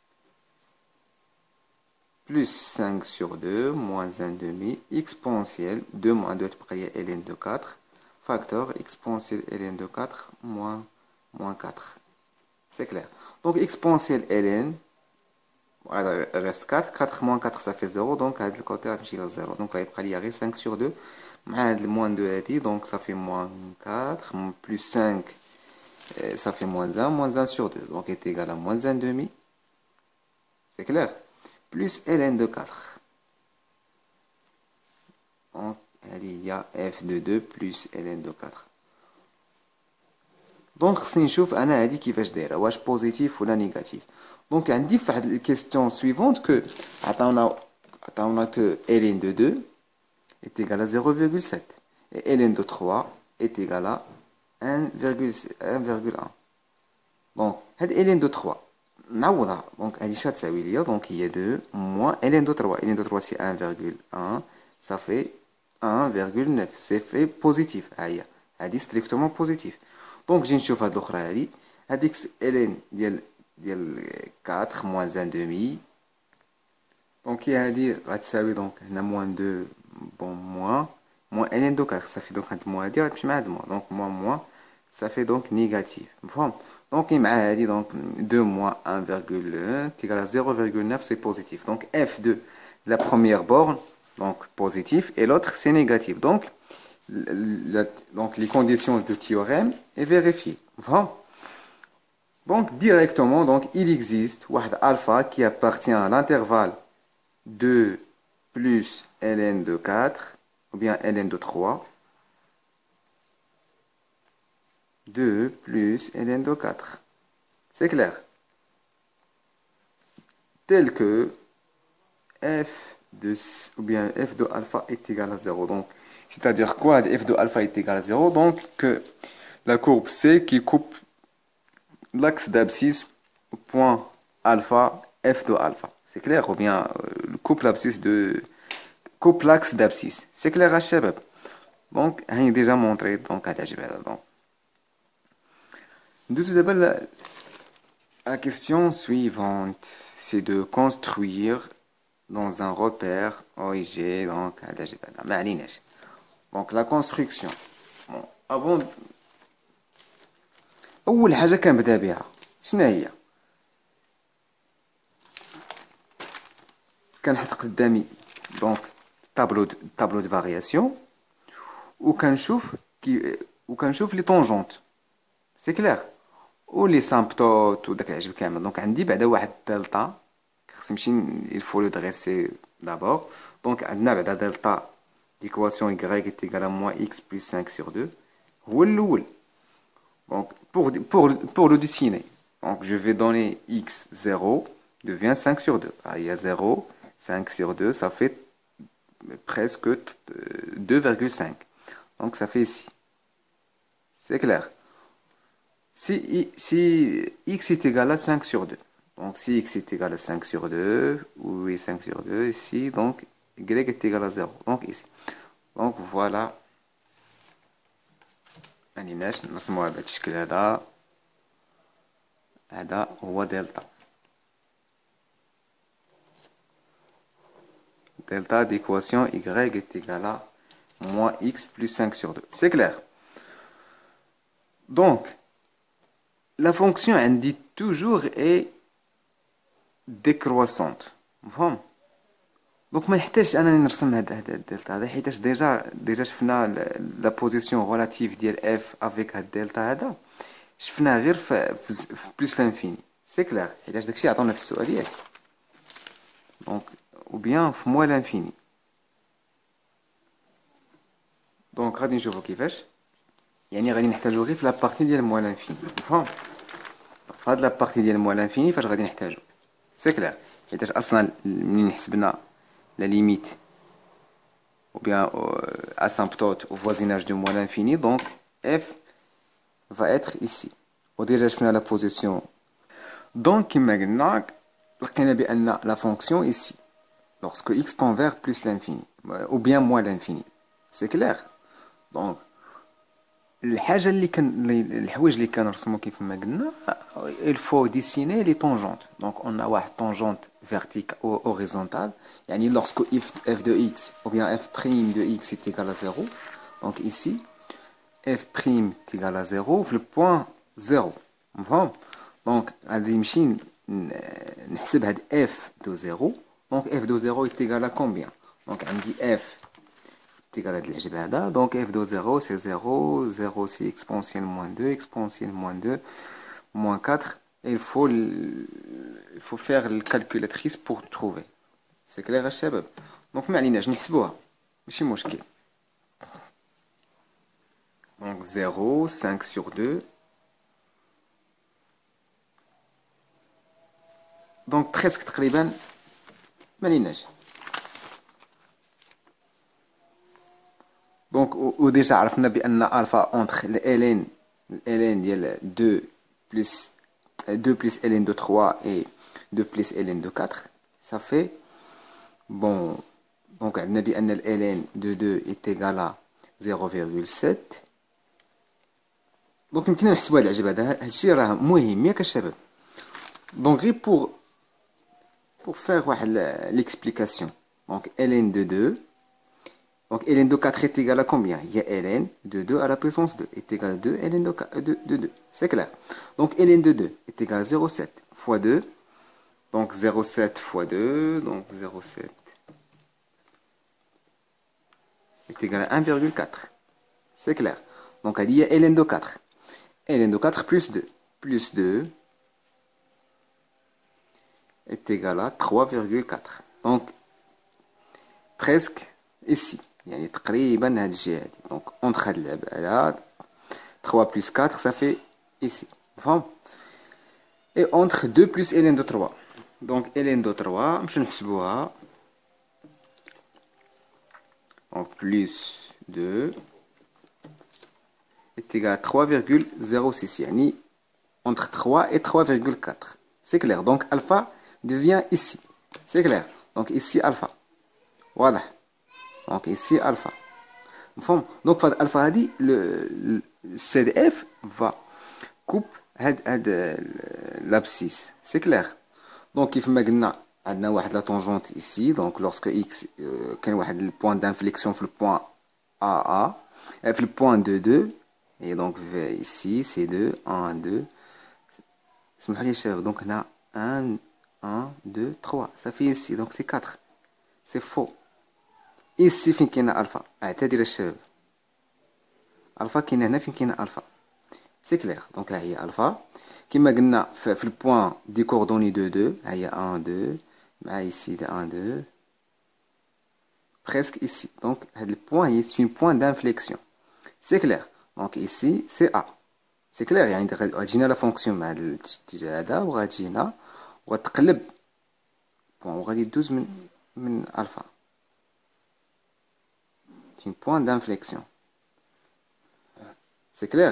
plus 5 sur 2 moins 1 demi exponentielle 2 moins 2 تبقى ln de 4 facteur exponentielle ln de 4 moins 4. C'est clair. Donc exponentielle ln reste 4. 4 moins 4 ça fait 0. Donc à le côté غتمشي ل 0. Donc il y a 5 sur 2 مع le moins 2 هذه. Donc ça fait moins 4 plus 5 ça fait moins 1. Moins 1 sur 2. Donc est égal à moins 1 demi. C'est clair. Plus ln de 4. Donc il y a f de 2 plus ln de 4. دونك خصني نشوف انا هذه كيفاش دايره واش بوزيتيف ولا نيجاتيف. دونك عندي في واحد الكيستيون سويفونت كو عطاونا كو ln de 2 est égal à 0,7 et ln de 3 est égal à 1,1. دونك هاد ln de 3 نعوضها. دونك هذه شحال تساوي ليا؟ دونك هي 2 moins ln de 3. ln de 3 c'est 1,1, ça fait 1,9. c'est fait positif. هي هذه strictement positif. دونك نجي نشوف هاد الاخرى هذيك ln ديال 4 moins 1 demi. دونك هي هادي غتساوي دونك هنا moins 2 bon moins ln de 4 ça fait donc هاد moins هادي غتمشي مع هاد moins. دونك moins ça fait donc négatif. مفهوم؟ دونك مع هادي دونك 2 moins 1,1 égale à 0,9 c'est positif. Donc f de la première borne donc positif et l'autre c'est négatif. Donc les conditions du théorème est vérifiée. Voilà. Donc directement donc il existe واحد alpha qui appartient à l'intervalle 2 plus ln de 4 ou bien ln de 3, 2 plus ln de 4. C'est clair. Tel que f de ou bien f de alpha est égal à 0. Donc c'est-à-dire quoi f de alpha est égal à 0? Donc que la courbe C qui coupe l'axe d'abscisse au point alpha f de alpha. C'est clair? Ou bien coupe l'axe d'abscisse. C'est clair à Shabab? Donc, j'ai déjà montré donc à la donc ندوزو دابا la question suivante, c'est de construire dans un repère OIG, donc هذا جاب هذا ما عليناش. Donc la construction. Bon, avant أول حاجة كنبدا بها شنو هي؟ كنحط قدامي دونك طابلو دو فارياسيون وكنشوف لي طونجونت سي كلير ولي سامبتوت وداك العجب كامل. دونك عندي بعدا واحد دلتا خصني نمشي الفو لو دريسي دابور. دونك عندنا بعدا دلتا ديكواسيون y est égale à moins x plus 5 sur 2 هو الاول. Donc pour le dessiner, donc je vais donner x 0 devient 5 sur 2. Ah, il y a 0, 5 sur 2, ça fait presque 2,5. Donc ça fait ici. C'est clair. Si x est égal à 5 sur 2, donc si x est égal à 5 sur 2, oui 5 sur 2, ici, donc y est égal à 0, donc ici. Donc voilà. معنيناش نرسموها بهذا الشكل هذا هو دلتا d'équation y est égal à moins x plus 5 sur 2. C'est clair. Donc, la fonction indique toujours est décroissante. فهم؟ دونك ما نحتاجش انني نرسم هذا الدلتا هذا حيتاش ديجا شفنا لا بوزيسيون ريلاتيف ديال اف افيك هاد الدلتا هذا شفناه غير في بلس لانفيني سي كلير حيتاش داكشي عطونا في السؤال ياك. دونك او بيان في موال لانفيني. دونك غادي نشوفو كيفاش يعني غادي نحتاجو غير في لا بارتي ديال موال لانفيني. فهم؟ في هاد لا بارتي ديال موال لانفيني فاش غادي نحتاجو سي كلير حيتاش اصلا منين حسبنا la limite ou bien asymptote au voisinage de moins l'infini, donc f va être ici. Déjà je finis la position. Donc maintenant, la fonction ici, lorsque x tend vers plus l'infini ou bien moins l'infini, c'est clair. Donc الحوايج اللي كنرسمو كيف ما قلنا il faut dessiner les tangentes. Donc on a واحد tangente verticale ou horizontale يعني lorsque f de x ou bien f' de x est égal à 0. Donc ici f' est égal à 0 في le point 0. مفهوم؟ donc غادي نمشي نحسب هاد f de 0. donc f de 0 est égal à combien? donc عندي f est égal à العجب هذا. donc f de 0 c'est 0, 0 c'est exponentielle moins 2, exponentielle moins 2, moins 4. Et il faut faire la calculatrice pour trouver. C'est clair يا شباب؟ donc ما عليناش نحسبوها ماشي مشكل. donc 0, 5 sur 2. donc presque تقريبا ما عليناش. Donc, ou déjà, عرفنا بأن alpha entre ln ديال 2 plus ln de 3 et 2 plus ln de 4, ça fait, bon, donc عندنا بأن ln de 2 est égal à 0,7. donc يمكننا نحسبوا هذا العجب هذا هادشي راه مهم ياك الشباب. donc غير pour faire واحد l'explication. donc ln de 2. Donc ln de 4 est égal à combien? Il y a ln de 2 à la puissance 2 est égal à 2 ln de 2. C'est clair. Donc ln de 2 est égal à 0,7 fois 2. Donc 0,7 fois 2. Donc 0,7 est égal à 1,4. C'est clair. Donc il y a ln de 4. ln de 4 plus 2. Plus 2 est égal à 3,4. Donc presque ici. يعني تقريبا هاد الجهة هادي. donc entre هاد اللعب هذا 3 plus 4 ça fait ici. فهم؟ et entre 2 plus ln de 3. donc ln de 3 نمشيو نحسبوها. donc plus 2 est égal à 3,06 يعني entre 3 et 3,4. c'est clair. donc alpha devient ici. c'est clair. donc ici alpha. واضح. donc ici alpha. donc alpha dit le CDF va coupe هاد l'abscisse. C'est clair. Donc كيف ما قلنا عندنا واحد لا tangente ici. Donc lorsque x كان واحد البوان d'inflexion في البوان AA في البوان 2 2 et donc ici c'est 2 1 2 اسمحوا لي يا شباب. donc هنا 1 1 2 3 ça fait ici donc c'est 4. c'est faux. ici فين كاينه الفا اعتذر الشباب. الفا كاينه هنا فين كاينه الفا. c'est clair. donc ها هي الفا كما قلنا في البوان دي كوردوني 2 2 ها هي 1 2 مع ici 1 2 presque ici. donc هاد البوان هي c'est une point d'inflexion. c'est clair. donc ici c'est A. c'est clair. يعني غتجينا لا فونكسيون مع هاد الاتجاه هذا وغتجي هنا وغتقلب بوان وغادي دوز من الفا. c'est une point d'inflexion. c'est clair.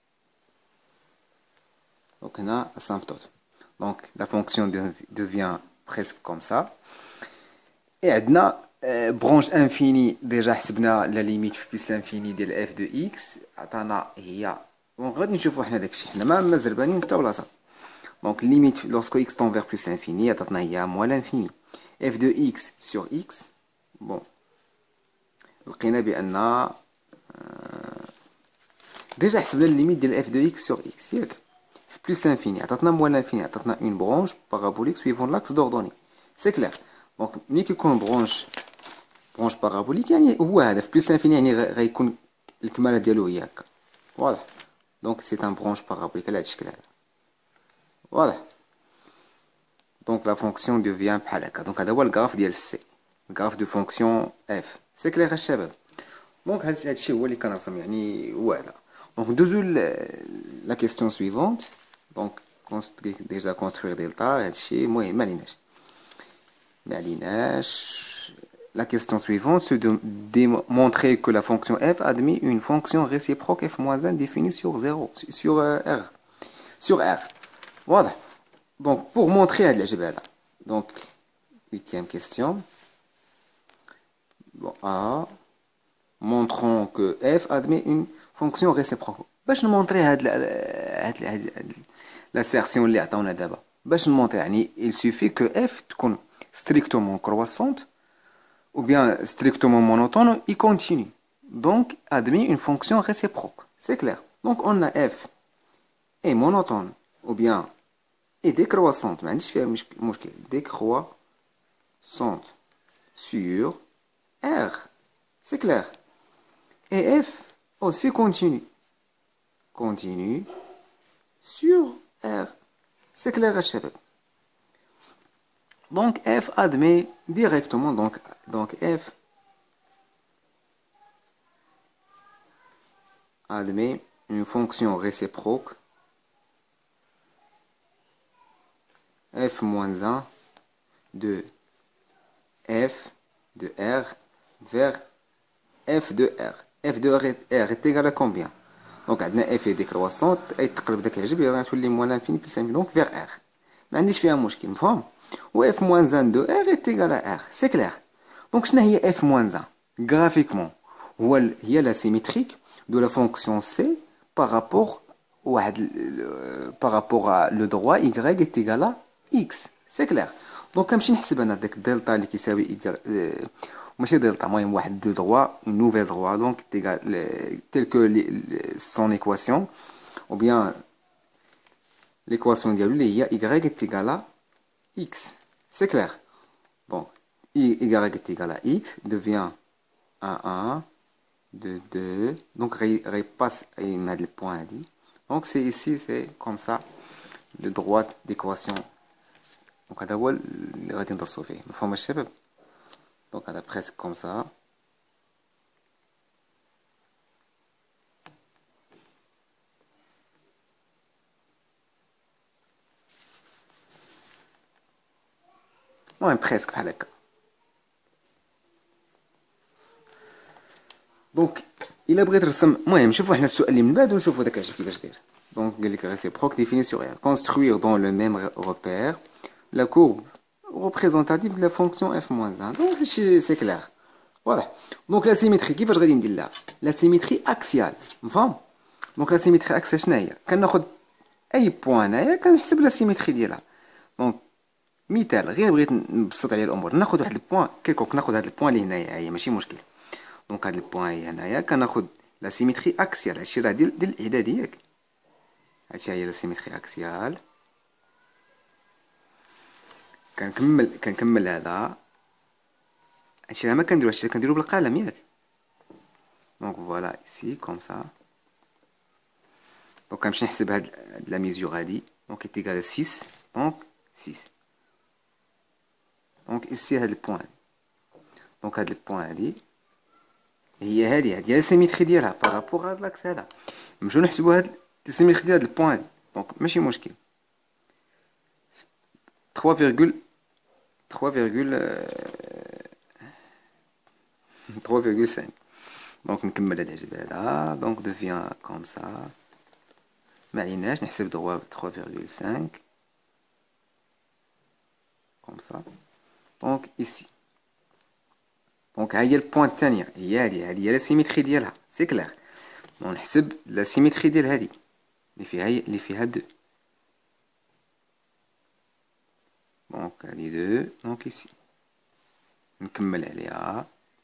donc هنا asymptote. donc la fonction devient presque comme ça. et عندنا branche infinie. déjà حسبنا la limite في plus l'infini ديال f de x عطانا هي. donc غادي نشوفوا حنا داكشي حنا ما زربانين حتى ولا صافي. donc limite lorsque x tend vers plus l'infini عطاتنا هي moins l'infini f de x sur x. bon لقينا بان déjà حسبنا الليميت ديال f de x sur x ياك في plus l'infini عطاتنا moins l'infini عطاتنا une branche parabolique suivant l'axe d'ordonnée. c'est clair. donc ملي كيكون برونش بارابوليك يعني هو هذا في بليس لانفيني يعني غيكون الكماله ديالو هي هكا. واضح. دونك سي ان برونش بارابوليك على هذا الشكل هذا. واضح. دونك لا فونكسيون ديفيان بحال هكا. دونك هذا هو الغراف ديال سي. الغراف دو فونكسيون اف. سي كلير الشباب. دونك هذا الشيء هو اللي كنرسم يعني هو هذا. دونك ندوزو لا كيستيون سويفونت. دونك ديجا كونستروير دلتا هذا الشيء المهم ما عليناش. La question suivante, c'est de démontrer que la fonction f admet une fonction réciproque f-1 définie sur 0, sur R. Sur R. Voilà. Donc, pour montrer à l'ajbada. Donc, 8e question. Bon, A. Montrons que f admet une fonction réciproque. باش نمونطري هاد l'assertion اللي عطاونا دابا. باش نمونطري يعني il suffit que f تكون strictement croissante ou bien strictement monotone et continue. Donc, admet une fonction réciproque. C'est clair. Donc, on a f est monotone ou bien est décroissante. Mais décroissante sur R. C'est clair. Et f aussi continue. Continue sur R. C'est clair, chabab. Donc, f admet directement, donc f admet une fonction réciproque f-1 de f de R vers f de R. f de R est égal à combien? Donc, f est décroissante, et تقلب داك الحجب غتولي moins l'infini plus l'infini, donc vers R. ما عنديش فيها مشكل، مفهوم؟ و f-1 de R est égal à R. C'est clair. Donc, شنو هي f-1 graphiquement هي la symétrique de la fonction C par rapport à le droit y est égal à x. C'est clair. Donc, كنمشي نحسب انا داك الدلتا اللي كيساوي ماشي دلتا المهم واحد دو droit une nouvelle droit donc tel que son équation ou bien l'équation ديالو اللي هي y est égal à x. C'est clair. Donc, y est égal à x devient 1, 2, 2. Donc, repasse le point. Donc, c'est ici, c'est comme ça, le droit d'équation. Donc, هذا هو اللي غادي ندرسو فيه. مفهوم الشباب؟ Donc, هذا presque comme ça. المهم presque بحال هكا. دونك الا بغيت نرسم المهم شوفوا حنا السؤال اللي من بعد ونشوفوا داك الشيء كيفاش داير. دونك قال لك réciproque défini sur R. Construire dans le même repère la courbe représentative de la fonction f-1. Donc c'est clair. Voilà. Donc la symétrie كيفاش غادي ندير لها؟ la symétrie axiale. مفهوم؟ دونك la symétrie axiale شنو هي؟ كناخذ اي بوان هنايا كنحسب لا سيميتري ديالها. دونك مثال غير بغيت نبسط عليه الامور، ناخذ واحد البوان كيكوك، ناخذ هاد البوان اللي هنايا هي ماشي مشكل. دونك هاد البوان هي هنايا كناخذ لا سيميتري اكسيال، هادشي راه ديال الاعداد ياك، هادشي هي لا سيميتري اكسيال. كنكمل هذا، هادشي راه ما كنديرو، هادشي كنديرو بالقلم ياك. دونك فوالا ايسي كوم سا. دونك كنمشي نحسب هاد لا ميزور هادي، دونك ايتيغال 6، دونك 6. دونك ايسي هاد البوان، دونك هاد البوان هادي هي هادي لا سيميتري ديالها بارابور هاد لاكس هذا. نمشيو نحسبو هاد السيميتري ديال هاد البوان هادي، دونك ماشي مشكل. 3,5. دونك نكمل هاد الحساب هذا، دونك devient كوم سا، ما عليناش نحسب 3,5 كوم سا. دونك ايسي، دونك ها هي البوان الثانيه، هي هادي هي لا سيميتري ديالها، سي كلير. ونحسب لا سيميتري ديال هادي اللي فيها 2. دونك هادي 2، دونك ايسي نكمل عليها.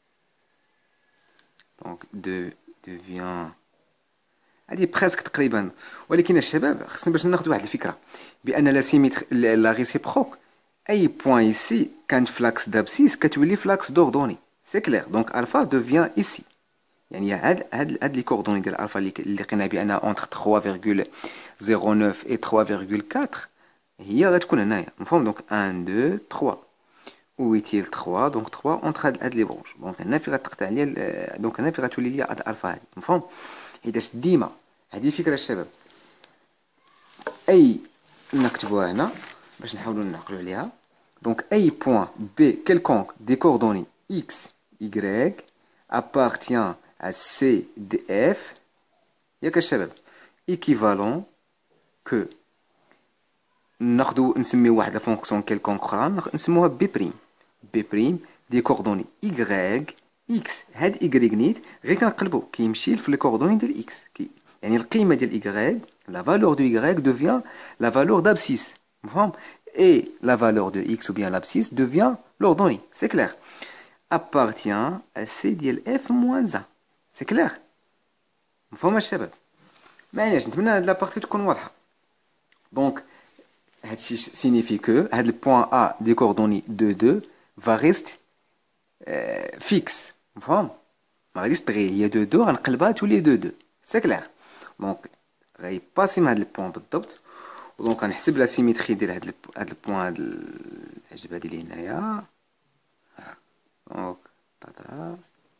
دونك 2 devient هادي بريسك تقريبا، ولكن الشباب خصنا باش ناخذ واحد الفكره بان لا سيميتري لا ريسيبروك اي بوان ايسي كانت فلاكس دابسيس كتولي فلاكس دوردوني، سي كلير. دونك الفا دوفيان ايسي، يعني هاد لي كوردوني ديال الفا اللي لقينا بانها اونتر 3,09 و 3,4 هي غتكون هنايا، مفهوم. دونك 1 2 3 و 8 3، دونك 3 اونتر هاد لي برونش. دونك هنا فين غتقطع ليا، دونك هنا فين غتولي ليا هاد الفا هادي، مفهوم. حيتاش ديما هادي الفكره الشباب، اي نكتبوها هنا باش نحاولوا نعقلوا عليها. دونك اي بوان بي كيلكونك دي كوردوني اكس y appartient à C de F ياك الشباب، équivalent que ناخدو نسميو واحد لا فونكسيون كيلكونك اخرى نسموها بي بريم، بي بريم دي كوردوني y x. هاد y نيت غير كنقلبو كيمشي في لي كوردوني ديال x، يعني القيمه ديال y، la valeur de y devient la valeur d'abscisse، مفهوم. et la valeur de x ou bien l'abscisse devient l'ordonnée، c'est clair. appartient à C ديال f moins 1، c'est clair. مفهوم الشباب؟ معليش نتمنى هاد لابارتي تكون واضحه. دونك هادشي سينيفي كو هاد البوان A دي كوردوني 2 2 va rester فيكس، مفهوم. ما غاديش تغير، هي 2 2 غنقلبها تولي 2 2، سي كلير. دونك غيباسي من هاد البوان بالضبط. ودونك غنحسب لا سيميتري ديال هاد البوان، هاد الحجب هادي اللي هنايا. دونك طاطا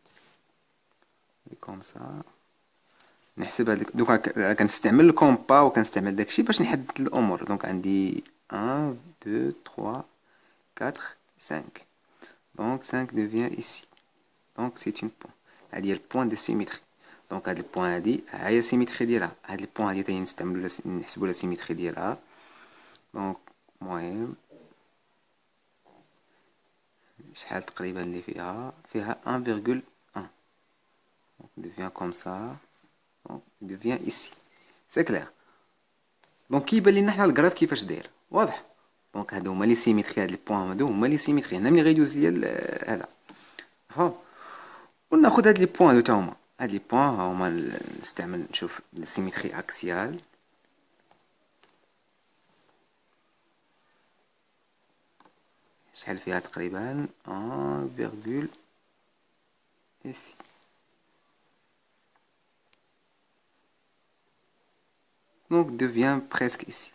كوم سا نحسب هاد دوك كنستعمل الكومبا وكنستعمل داكشي باش نحدد الامور. دونك عندي 1 2 3 4 5. دونك 5 devient ici. دونك سي اون بوان، هادي هي البوان دي سيميتري. دونك هاد البوان هادي ها هي السيميتري ديالها، هاد البوان هادي تاهي نستعملو نحسبو لا سيميتري ديالها. دونك المهم شحال تقريبا اللي فيها 1,1. Donc il devient comme ça. Donc il devient ici. C'est clair. Donc كيبان لينا حنا الكراف كيفاش داير واضح. دونك هادو هما لي سيميتري، هاد لي بوين هادو هما لي سيميتري. هنا ملي غيدوز ليا هذا ها، وناخذ هاد لي بوين هادو تا هما، هاد لي بوين ها هما نستعمل نشوف السيميتري اكسيال. شحال فيها تقريبا 1, ici. Donc devient presque ici.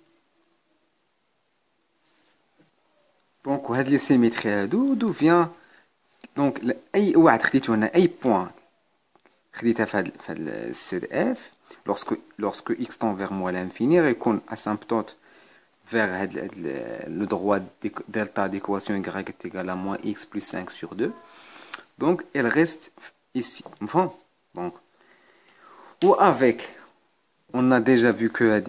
دونك هاد لي سيميتري هادو دوفيان. دونك اي واحد خديتو هنا، اي بوين خديتها في هاد السي دي اف، lorsque x tend vers moins l'infini غيكون asymptote vers le droit delta d'équation y est égal à moins x plus 5 sur 2. Donc elle reste ici. Donc, ou avec, on a déjà vu que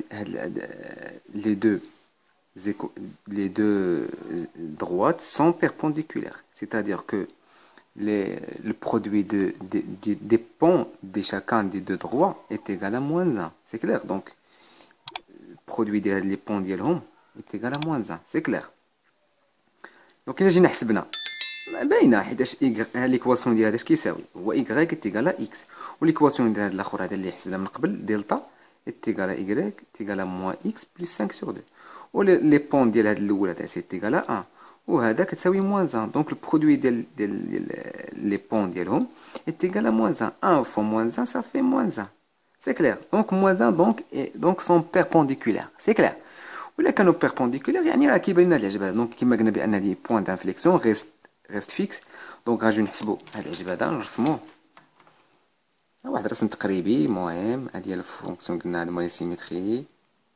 les deux droites sont perpendiculaires. C'est-à-dire que le produit des ponts de chacun des deux droits est égal à moins 1. C'est clair. Donc, برودوي ديال هاد لي بون ديالهم est égal à moins 1. سي كلير. دونك الا جينا حسبنا باينه، حيتاش ليكواسيون ديال هذا اش كيساوي هو y est égal à x، وليكواسيون ديال هذا الاخر هذا اللي حسبنا من قبل دلتا est égal à y est égal à moins x plus 5 sur 2، و لي بون ديال هذا الاول هذا سي est égal à 1، وهذا كتساوي moins 1. دونك البرودوي ديال لي بون ديالهم est égal à moins 1. 1 fois moins 1 ça fait moins 1. C'est clair. Donc moins 1 donc sont perpendiculaires. C'est clair. ولا كانوا perpendiculaires يعني راه كيبان لنا هاد العجب هذا. دونك كما قلنا بان هذه بوين دانفليكسيون ريست فيكس. دونك غنجيو نحسبوا هاد العجب هذا نرسموه واحد الرسم تقريبي. المهم هادي هي الفونكسيون قلنا هاد مولا سيميتري.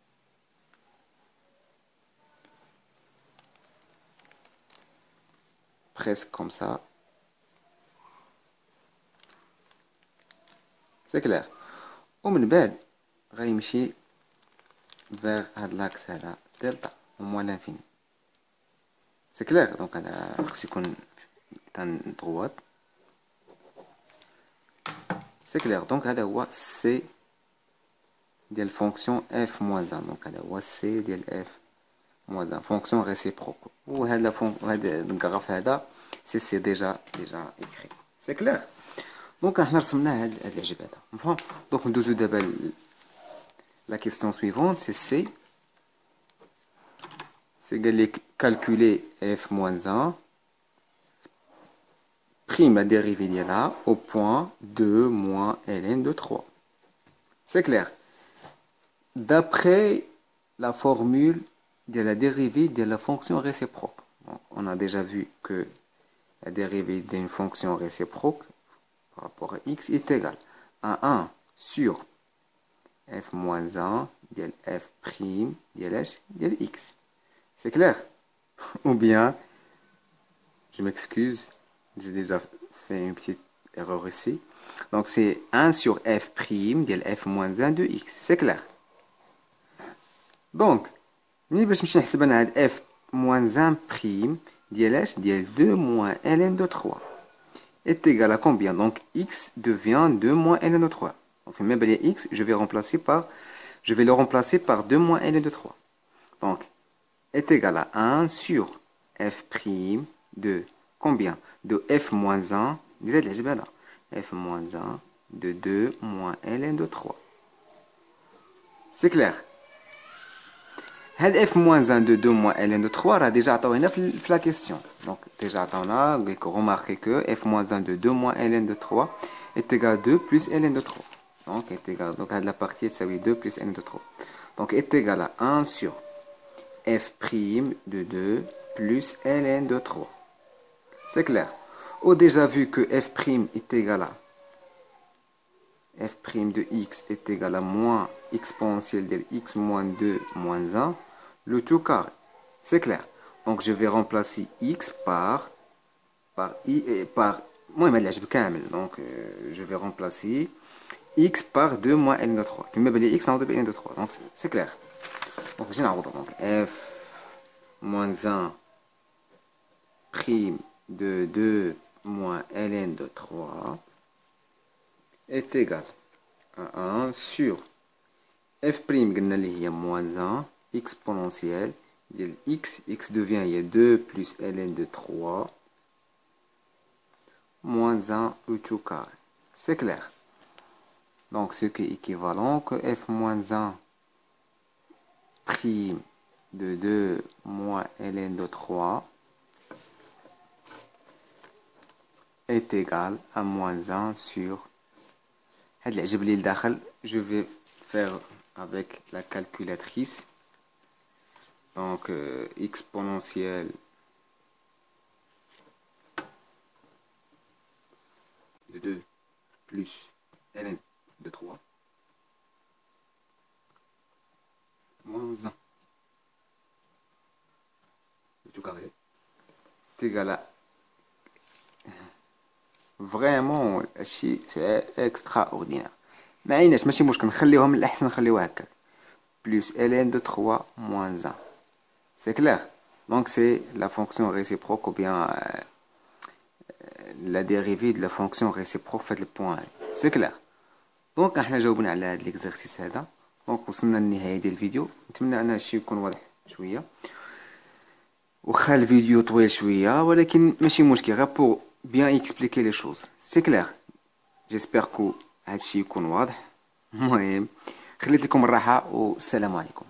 presque comme ça. C'est clair. ومن بعد غيمشي vers هاد لاكس هذا دلتا au moins l'infini. C'est clair. دونك هذا خصو يكون تان دروات. C'est clair. دونك هذا هو سي ديال فونكسيون اف موان 1. دونك هذا هو سي ديال اف موان 1 فونكسيون ريسيبروك. وهذا هذا الكراف هذا سي ديجا écrit. C'est clair. دونك حنا رسمنا هاد العجب هذا مفهوم. دونك ندوزو دابا la question suivante. c'est قال لك calculer f moins 1 prime la dérivée ديالها au point 2 moins ln de 3. C'est clair. D'après la formule de la dérivée de la fonction réciproque. Donc, on a déjà vu que la dérivée d'une fonction réciproque par rapport à x est égale à 1 sur f moins 1 ديال f prime ديال x. C'est clair? Ou bien, je m'excuse, j'ai déjà fait une petite erreur ici. Donc c'est 1 sur f prime ديال f moins 1 de x. C'est clair? Donc, ملي باش نمشي نحسب انا هاد f moins 1 prime ديال 2 moins ln de 3 est égal à combien? Donc x devient 2 moins ln de 3. Donc même les x, je vais le remplacer par 2 moins ln de 3. Donc est égal à 1 sur f prime de combien? De f moins 1 f moins 1 de 2 moins ln de 3. C'est clair? هاد f moins 1 de 2 moins ln de 3 راه ديجا عطاونا في la question. Donc déjà عطاونا remarquez que f moins 1 de 2 moins ln de 3 est égal à 2 plus ln de 3. Donc est égal, donc la partie est 2 plus ln de 3. Donc est égal à 1 sur f prime de 2 plus ln de 3. C'est clair. On a déjà vu que f prime est égal à f prime de x est égal à moins exponentielle de x moins 2 moins 1 le tout carré. C'est clair. Donc je vais remplacer x par i et par moi donc je vais remplacer x par 2 moins ln de 3. Je vais x en ln de 3. Donc c'est clair. Donc j'ai donc f moins 1 prime de 2 moins ln de 3 est égal à 1 sur f prime قلنا اللي هي moins 1 exponentielle de x devient 2 plus ln de 3 moins 1 au tout carré. C'est clair. Donc ce qui est équivalent que f moins 1 prime de 2 moins ln de 3 est égal à moins 1 sur je vais faire avec la calculatrice. Donc exponentielle de 2 plus ln de 3 moins 1 tout carré est égal à vraiment c'est extraordinaire. ما عيناش ماشي مشكل نخليوها من الاحسن نخليوها هكاك plus ln de 3 moins 1. C'est clair. Donc c'est la fonction réciproque ou bien la dérivée de la fonction réciproque fait le point. C'est clair. Donc احنا جاوبنا على هذا l'exercice هذا. دونك وصلنا للنهايه ديال الفيديو. نتمنى ان هادشي يكون واضح شويه، واخا الفيديو طويل شويه ولكن ماشي مشكل، غير بور بيان اكسبليكي لي شوز سي كلير. جيسبر كو هادشي يكون واضح. المهم خليت لكم الراحه والسلام عليكم.